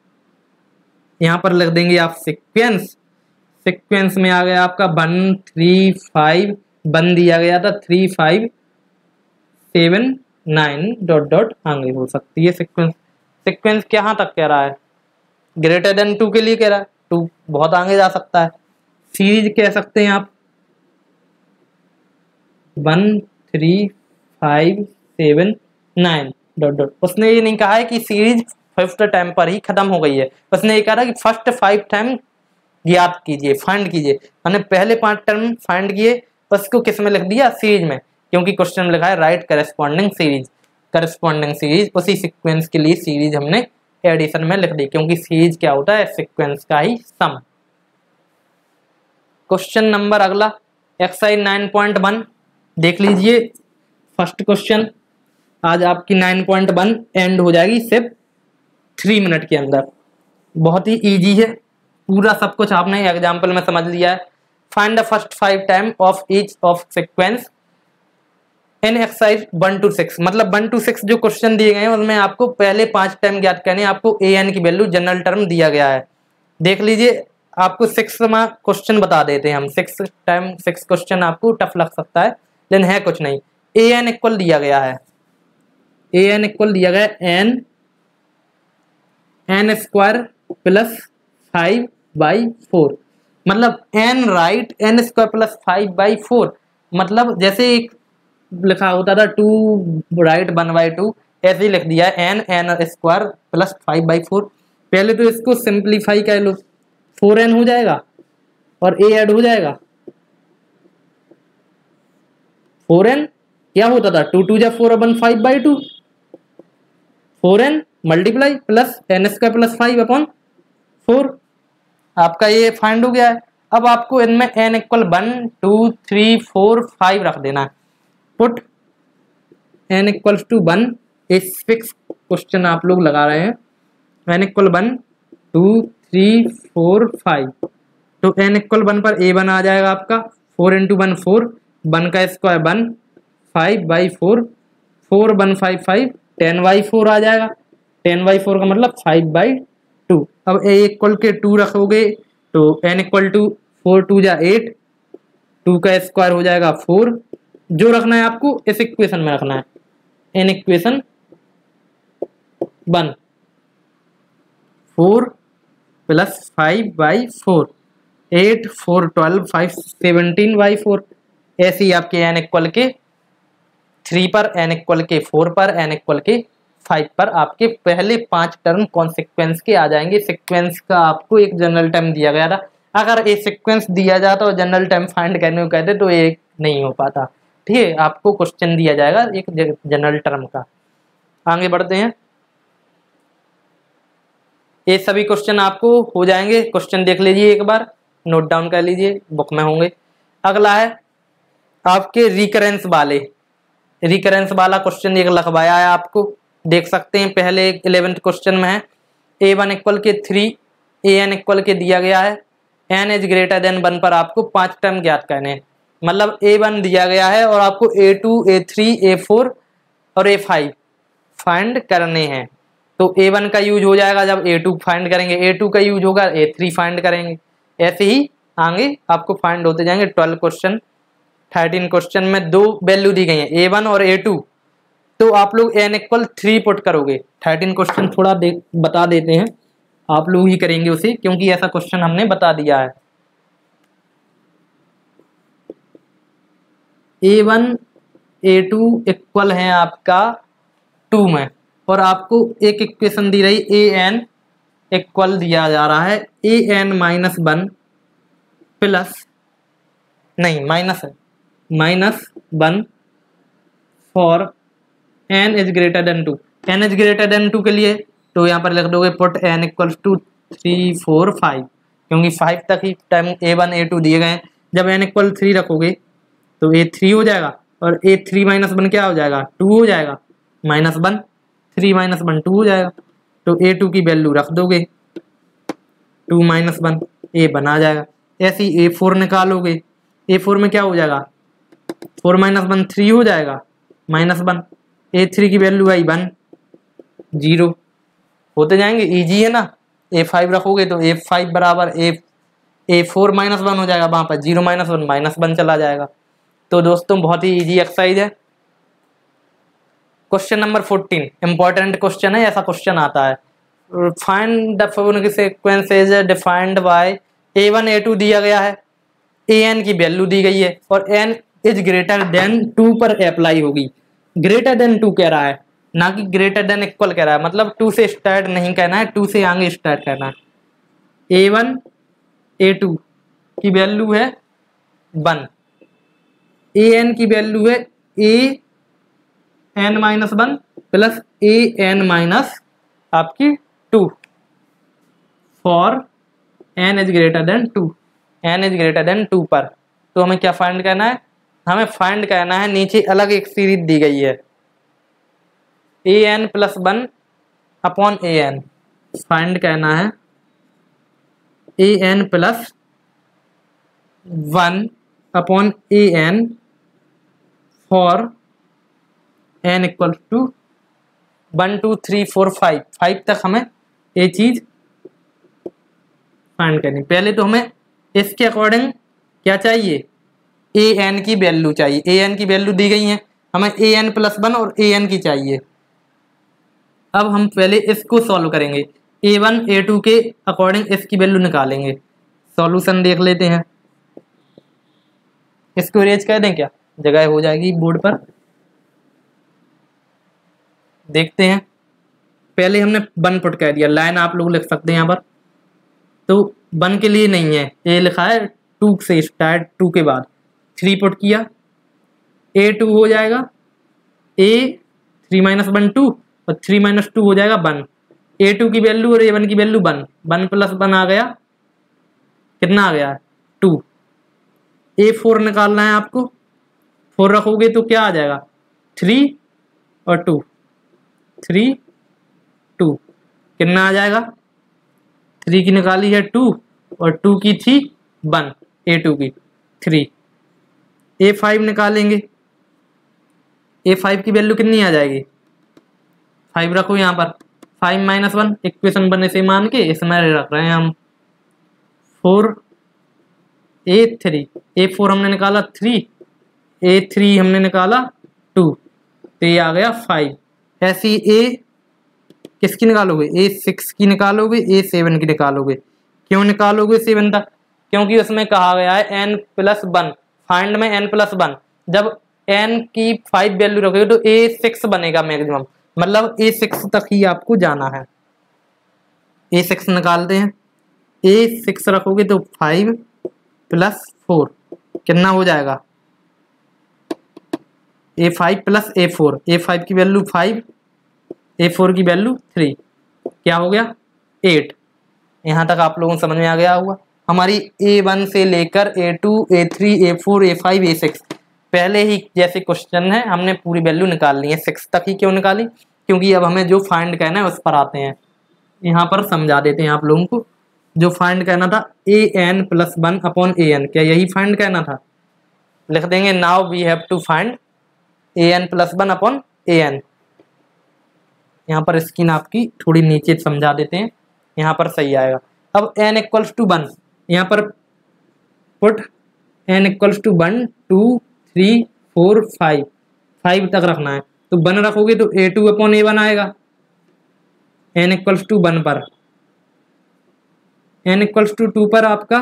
यहाँ पर लिख देंगे आप सीक्वेंस। सीक्वेंस में आ गया आपका वन थ्री फाइव, वन दिया गया था three five seven nine dot dot आगे हो सकती है सीक्वेंस। सीक्वेंस कहाँ तक कह रहा है, ग्रेटर देन टू के लिए कह रहा है, टू बहुत आगे जा सकता है। सीरीज कह सकते हैं आप one three five seven nine dot dot. उसने ये नहीं कहा है कि सीरीज फिफ्थ टाइम पर ही खत्म हो गई है, उसने ये कहा कि फर्स्ट फाइव टाइम याद कीजिए, फाइंड कीजिए। हमने पहले पांच टर्म फाइंड किए, उसको किस में लिख दिया, सीरीज में, क्योंकि क्वेश्चन में लिखा है write corresponding series. Corresponding series उसी सीक्वेंस के लिए सीरीज हमने एडिशन में लिख दी, क्योंकि सीरीज क्या होता है, सीक्वेंस का ही सम। क्वेश्चन नंबर अगला एक्सरसाइज नाइन पॉइंट वन देख लीजिए। फर्स्ट क्वेश्चन आज आपकी नाइन पॉइंट वन एंड हो जाएगी सिर्फ थ्री मिनट के अंदर। बहुत ही इजी है, पूरा सब कुछ आपने एग्जाम्पल में समझ लिया है। Find the first five time of each of sequence in exercise one two six. मतलब वन टू सिक्स जो क्वेश्चन दिए गए हैं उनमें आपको पहले पांच टाइम ज्ञात करने, आपको ए एन की वैल्यू जनरल टर्म दिया गया है। देख लीजिए, आपको सिक्स में क्वेश्चन बता देते हैं हम। सिक्स टाइम सिक्स क्वेश्चन आपको टफ लग सकता है लेकिन है कुछ नहीं। ए एन इक्वल दिया गया है, ए एन इक्वल दिया गया है n n square plus five by four. मतलब n write n square plus five by four. मतलब जैसे एक लिखा होता था two write one by two, ऐसे ही लिख दिया है n n square plus five by four. पहले तो इसको सिंप्लीफाई कर लो, फोर एन हो जाएगा और ए ऐड हो जाएगा। फोर एन क्या होता था, टू टू जा four upon five by two, four n multiply plus n square plus five upon four. आपका ये फाइंड हो गया है। अब आपको इनमें n equal one two three four five रख देना है। Put n equals to one, एक फिक्स क्वेश्चन आप लोग लगा रहे हैं। N equal one two three four five, तो एन इक्वल वन पर ए वन आ जाएगा आपका। Four into one four, one का square one, five by four, four one five five, ten by four आ जाएगा। टेन बाई फोर का मतलब फाइव बाई टू। अब ए इक्वल के टू रखोगे तो N equal two four two जा एट, टू का स्क्वायर हो जाएगा फोर। जो रखना है आपको इस इक्वेशन में रखना है, in equation one, four plus five by four, eight four twelve, five seventeen by four. ऐसे ही आपके एन इक्वल के थ्री पर, एन इक्वल के फोर पर, एन इक्वल के फाइव पर आपके पहले पांच टर्म कॉन्सिक्वेंस के आ जाएंगे। सीक्वेंस का आपको एक जनरल टर्म दिया गया था। अगर ये सीक्वेंस दिया जाता और जनरल टर्म फाइंड करने को कहते तो ये नहीं हो पाता। ठीक है, आपको क्वेश्चन दिया जाएगा एक जनरल टर्म का। आगे बढ़ते हैं, ये सभी क्वेश्चन आपको हो जाएंगे। क्वेश्चन देख लीजिए, एक बार नोट डाउन कर लीजिए, बुक में होंगे। अगला है आपके रिकरेंस वाले, रिकरेंस वाला क्वेश्चन एक लिखवाया है आपको, देख सकते हैं। पहले एक इलेवेंथ क्वेश्चन में है ए वन इक्वल के थ्री, ए एन इक्वल के दिया गया है, n is greater than one पर आपको पांच टर्म ज्ञात करने हैं। मतलब ए वन दिया गया है और आपको a two, a three, a four और ए फाइव फाइंड करने हैं। तो ए वन का यूज हो जाएगा जब ए टू फाइंड करेंगे, ए टू का यूज होगा ए थ्री फाइंड करेंगे। ऐसे ही आगे आपको फाइंड होते जाएंगे। ट्वेल्व क्वेश्चन, थर्टीन क्वेश्चन में दो वैल्यू दी गई है ए वन और ए टू, तो आप लोग एन इक्वल थ्री पुट करोगे। थर्टीन क्वेश्चन थोड़ा दे, बता देते हैं, आप लोग ही करेंगे उसे क्योंकि ऐसा क्वेश्चन हमने बता दिया है। A one a two equal है आपका टू में, और आपको एक इक्वेशन दी रही ए एन इक्वल दिया जा रहा है a n minus one plus, नहीं माइनस है, minus one for n is greater than two. N is greater than two के लिए तो यहाँ पर लिख दोगे put n equals to three four five, क्योंकि फाइव तक ही time a one a two दिए गए हैं। जब एन इक्वल थ्री रखोगे तो ए थ्री हो जाएगा और ए थ्री माइनस वन क्या हो जाएगा, टू हो जाएगा। Minus one, three minus one two हो जाएगा। तो ए टू की वैल्यू रख दोगे, two minus one a one आ जाएगा। ऐसे ही ए फोर निकालोगे, ए फोर में क्या हो जाएगा, फोर माइनस वन थ्री हो जाएगा, माइनस वन। ए थ्री की वैल्यू आई वन, जीरो होते जाएंगे। इजी है ना। ए फाइव रखोगे तो ए फाइव बराबर a a four minus one हो जाएगा, वहां पर zero minus one minus one चला जाएगा। तो दोस्तों बहुत ही इजी एक्सरसाइज है। Question number fourteen important question है, ऐसा क्वेश्चन आता है। Find the following sequences defined by a one a two दिया गया है, ए एन की वैल्यू दी गई है और n is greater than two पर अप्लाई होगी। ग्रेटर देन टू कह रहा है, ना कि ग्रेटर देन इक्वल कह रहा है। मतलब टू से स्टार्ट नहीं कहना है, टू से आगे स्टार्ट करना है। ए वन ए टू की वैल्यू है वन, ए एन की वैल्यू है a n minus one plus a n minus आपकी two for n is greater than two. N is greater than two पर। तो हमें क्या फाइंड करना है, हमें फाइंड करना है, नीचे अलग एक सीरीज दी गई है a n plus one upon a n, find करना है a n plus one upon a n for n equal to one two three four five, five तक हमें ये चीज फाइंड करनी। पहले तो हमें इसके अकॉर्डिंग क्या चाहिए, ए एन की वैल्यू चाहिए। ए एन की वैल्यू दी गई है, हमें ए एन प्लस वन और ए एन की चाहिए। अब हम पहले इसको सॉल्व करेंगे, ए वन ए टू के अकॉर्डिंग इसकी वैल्यू निकालेंगे। सॉल्यूशन देख लेते हैं, इसको इरेज कर दें क्या, जगह हो जाएगी बोर्ड पर। देखते हैं, पहले हमने वन पुट कर दिया, लाइन आप लोग लिख सकते हैं यहाँ पर। तो वन के लिए नहीं है, ए लिखा है टू से स्टार्ट, टू के बाद थ्री पुट किया, ए टू हो जाएगा a three minus one two और थ्री माइनस टू हो जाएगा वन। ए टू की वैल्यू और ए वन की value one, one plus one आ गया, कितना आ गया टू। ए फोर निकालना है आपको, फोर रखोगे तो क्या आ जाएगा थ्री और टू, थ्री टू, कितना आ जाएगा, थ्री की निकाली है टू और टू की थी वन, ए टू की थ्री। ए फाइव निकालेंगे, ए फाइव की वैल्यू कितनी आ जाएगी, फाइव रखो यहाँ पर, फाइव माइनस वन इक्वेशन बने से मान के इसमें रख रहे हैं हम four, a three, a four हमने निकाला थ्री, ए थ्री हमने निकाला टू, तो ये आ गया फाइव। ऐसी ए किसकी निकालोगे, ए सिक्स की निकालोगे, ए सेवन की निकालोगे। क्यों निकालोगे सेवन तक, क्योंकि उसमें कहा गया है एन प्लस वन, फाइंड में एन प्लस वन। जब एन की फाइव वैल्यू रखोगे तो ए सिक्स बनेगा मैक्सिमम, मतलब ए सिक्स तक ही आपको जाना है। ए सिक्स निकालते हैं, ए सिक्स रखोगे तो फाइव प्लस फोर कितना हो जाएगा, a five plus a four, a five की वैल्यू फाइव, ए फोर की वैल्यू थ्री, क्या हो गया एट। यहाँ तक आप लोगों को समझ में आ गया होगा। हमारी ए वन से लेकर a two, a three, a four, a five, a six पहले ही जैसे क्वेश्चन है हमने पूरी वैल्यू निकाल ली है। सिक्स तक ही क्यों निकाली, क्योंकि अब हमें जो फाइंड करना है उस पर आते हैं। यहाँ पर समझा देते हैं आप लोगों को, जो फाइंड करना था a n plus one upon a n, क्या यही फाइंड करना था, लिख देंगे now we have to find a n plus one upon a n. यहाँ पर स्क्रीन आपकी थोड़ी नीचे समझा देते हैं, यहाँ पर सही आएगा। अब एन इक्वल्स टू वन, यहाँ पर put n equals to one two three four five, five तक रखना है। तो वन रखोगे तो a two upon a one आएगा, एन इक्वल्स टू वन पर। एन इक्वल्स टू टू पर आपका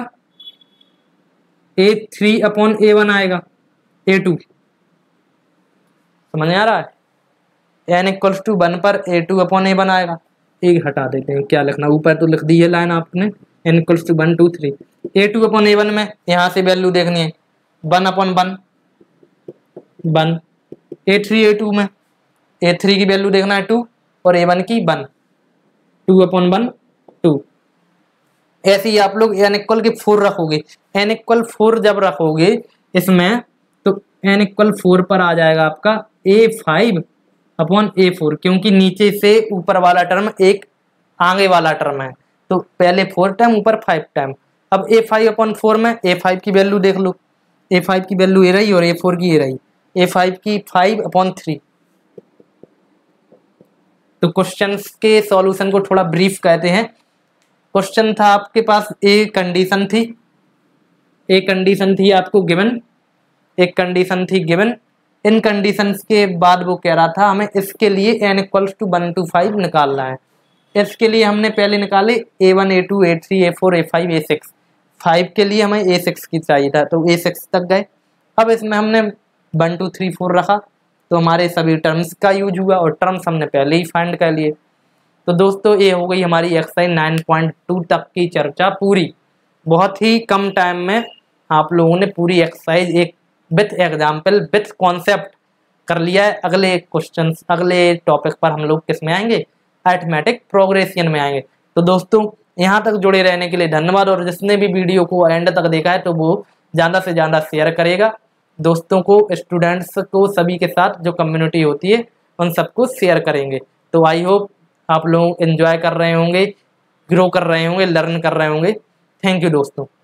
a three upon a one आएगा, ए टू, समझ में आ रहा है। एन इक्वल्स टू वन पर a two upon a one आएगा। एक हटा देते हैं, क्या लिखना, ऊपर तो लिख दी है लाइन आपने, n equals to one two three, a two upon a one में यहाँ से वैल्यू देखनी है, one upon one one, a three a two में ए थ्री की वैल्यू देखना है टू और ए वन की one, two upon one two. ऐसे ही आप लोग एन इक्वल के फोर रखोगे, एन इक्वल फोर जब रखोगे इसमें तो एन इक्वल फोर पर आ जाएगा आपका a five upon a four, क्योंकि नीचे से ऊपर वाला टर्म एक आगे वाला टर्म है, तो पहले फोर टाइम ऊपर फाइव टाइम। अब ए फाइव अपॉन फोर में ए फाइव की वैल्यू देख लो, ए फाइव की वैल्यू ये रही और ए फोर की ये रही, ए फाइव की फाइव अपॉन थ्री। तो क्वेश्चन के सॉल्यूशन को थोड़ा ब्रीफ कहते हैं। क्वेश्चन था आपके पास, ए कंडीशन थी, एक कंडीशन थी आपको गिवन, एक कंडीशन थी गिवन। इन कंडीशंस के बाद वो कह रहा था हमें इसके लिए n equals to one two five निकालना है। इसके लिए हमने पहले निकाले a one a two a three a four a five a six, five के लिए हमें ए सिक्स की चाहिए था तो ए सिक्स तक गए। अब इसमें हमने वन टू थ्री फोर रखा तो हमारे सभी टर्म्स का यूज हुआ और टर्म्स हमने पहले ही फाइंड कर लिए। तो दोस्तों ये हो गई हमारी एक्सरसाइज नाइन पॉइंट टू तक की चर्चा पूरी। बहुत ही कम टाइम में आप लोगों ने पूरी एक्सरसाइज एक विथ एग्जाम्पल विथ कॉन्सेप्ट कर लिया है। अगले क्वेश्चन अगले टॉपिक पर हम लोग किस में आएंगे, अरिथमेटिक प्रोग्रेशन में आएंगे। तो दोस्तों यहाँ तक जुड़े रहने के लिए धन्यवाद, और जिसने भी वीडियो को एंड तक देखा है तो वो ज़्यादा से ज़्यादा शेयर करेगा दोस्तों को, स्टूडेंट्स को, सभी के साथ जो कम्युनिटी होती है उन सबको शेयर करेंगे। तो आई होप आप लोग एंजॉय कर रहे होंगे, ग्रो कर रहे होंगे, लर्न कर रहे होंगे। थैंक यू दोस्तों।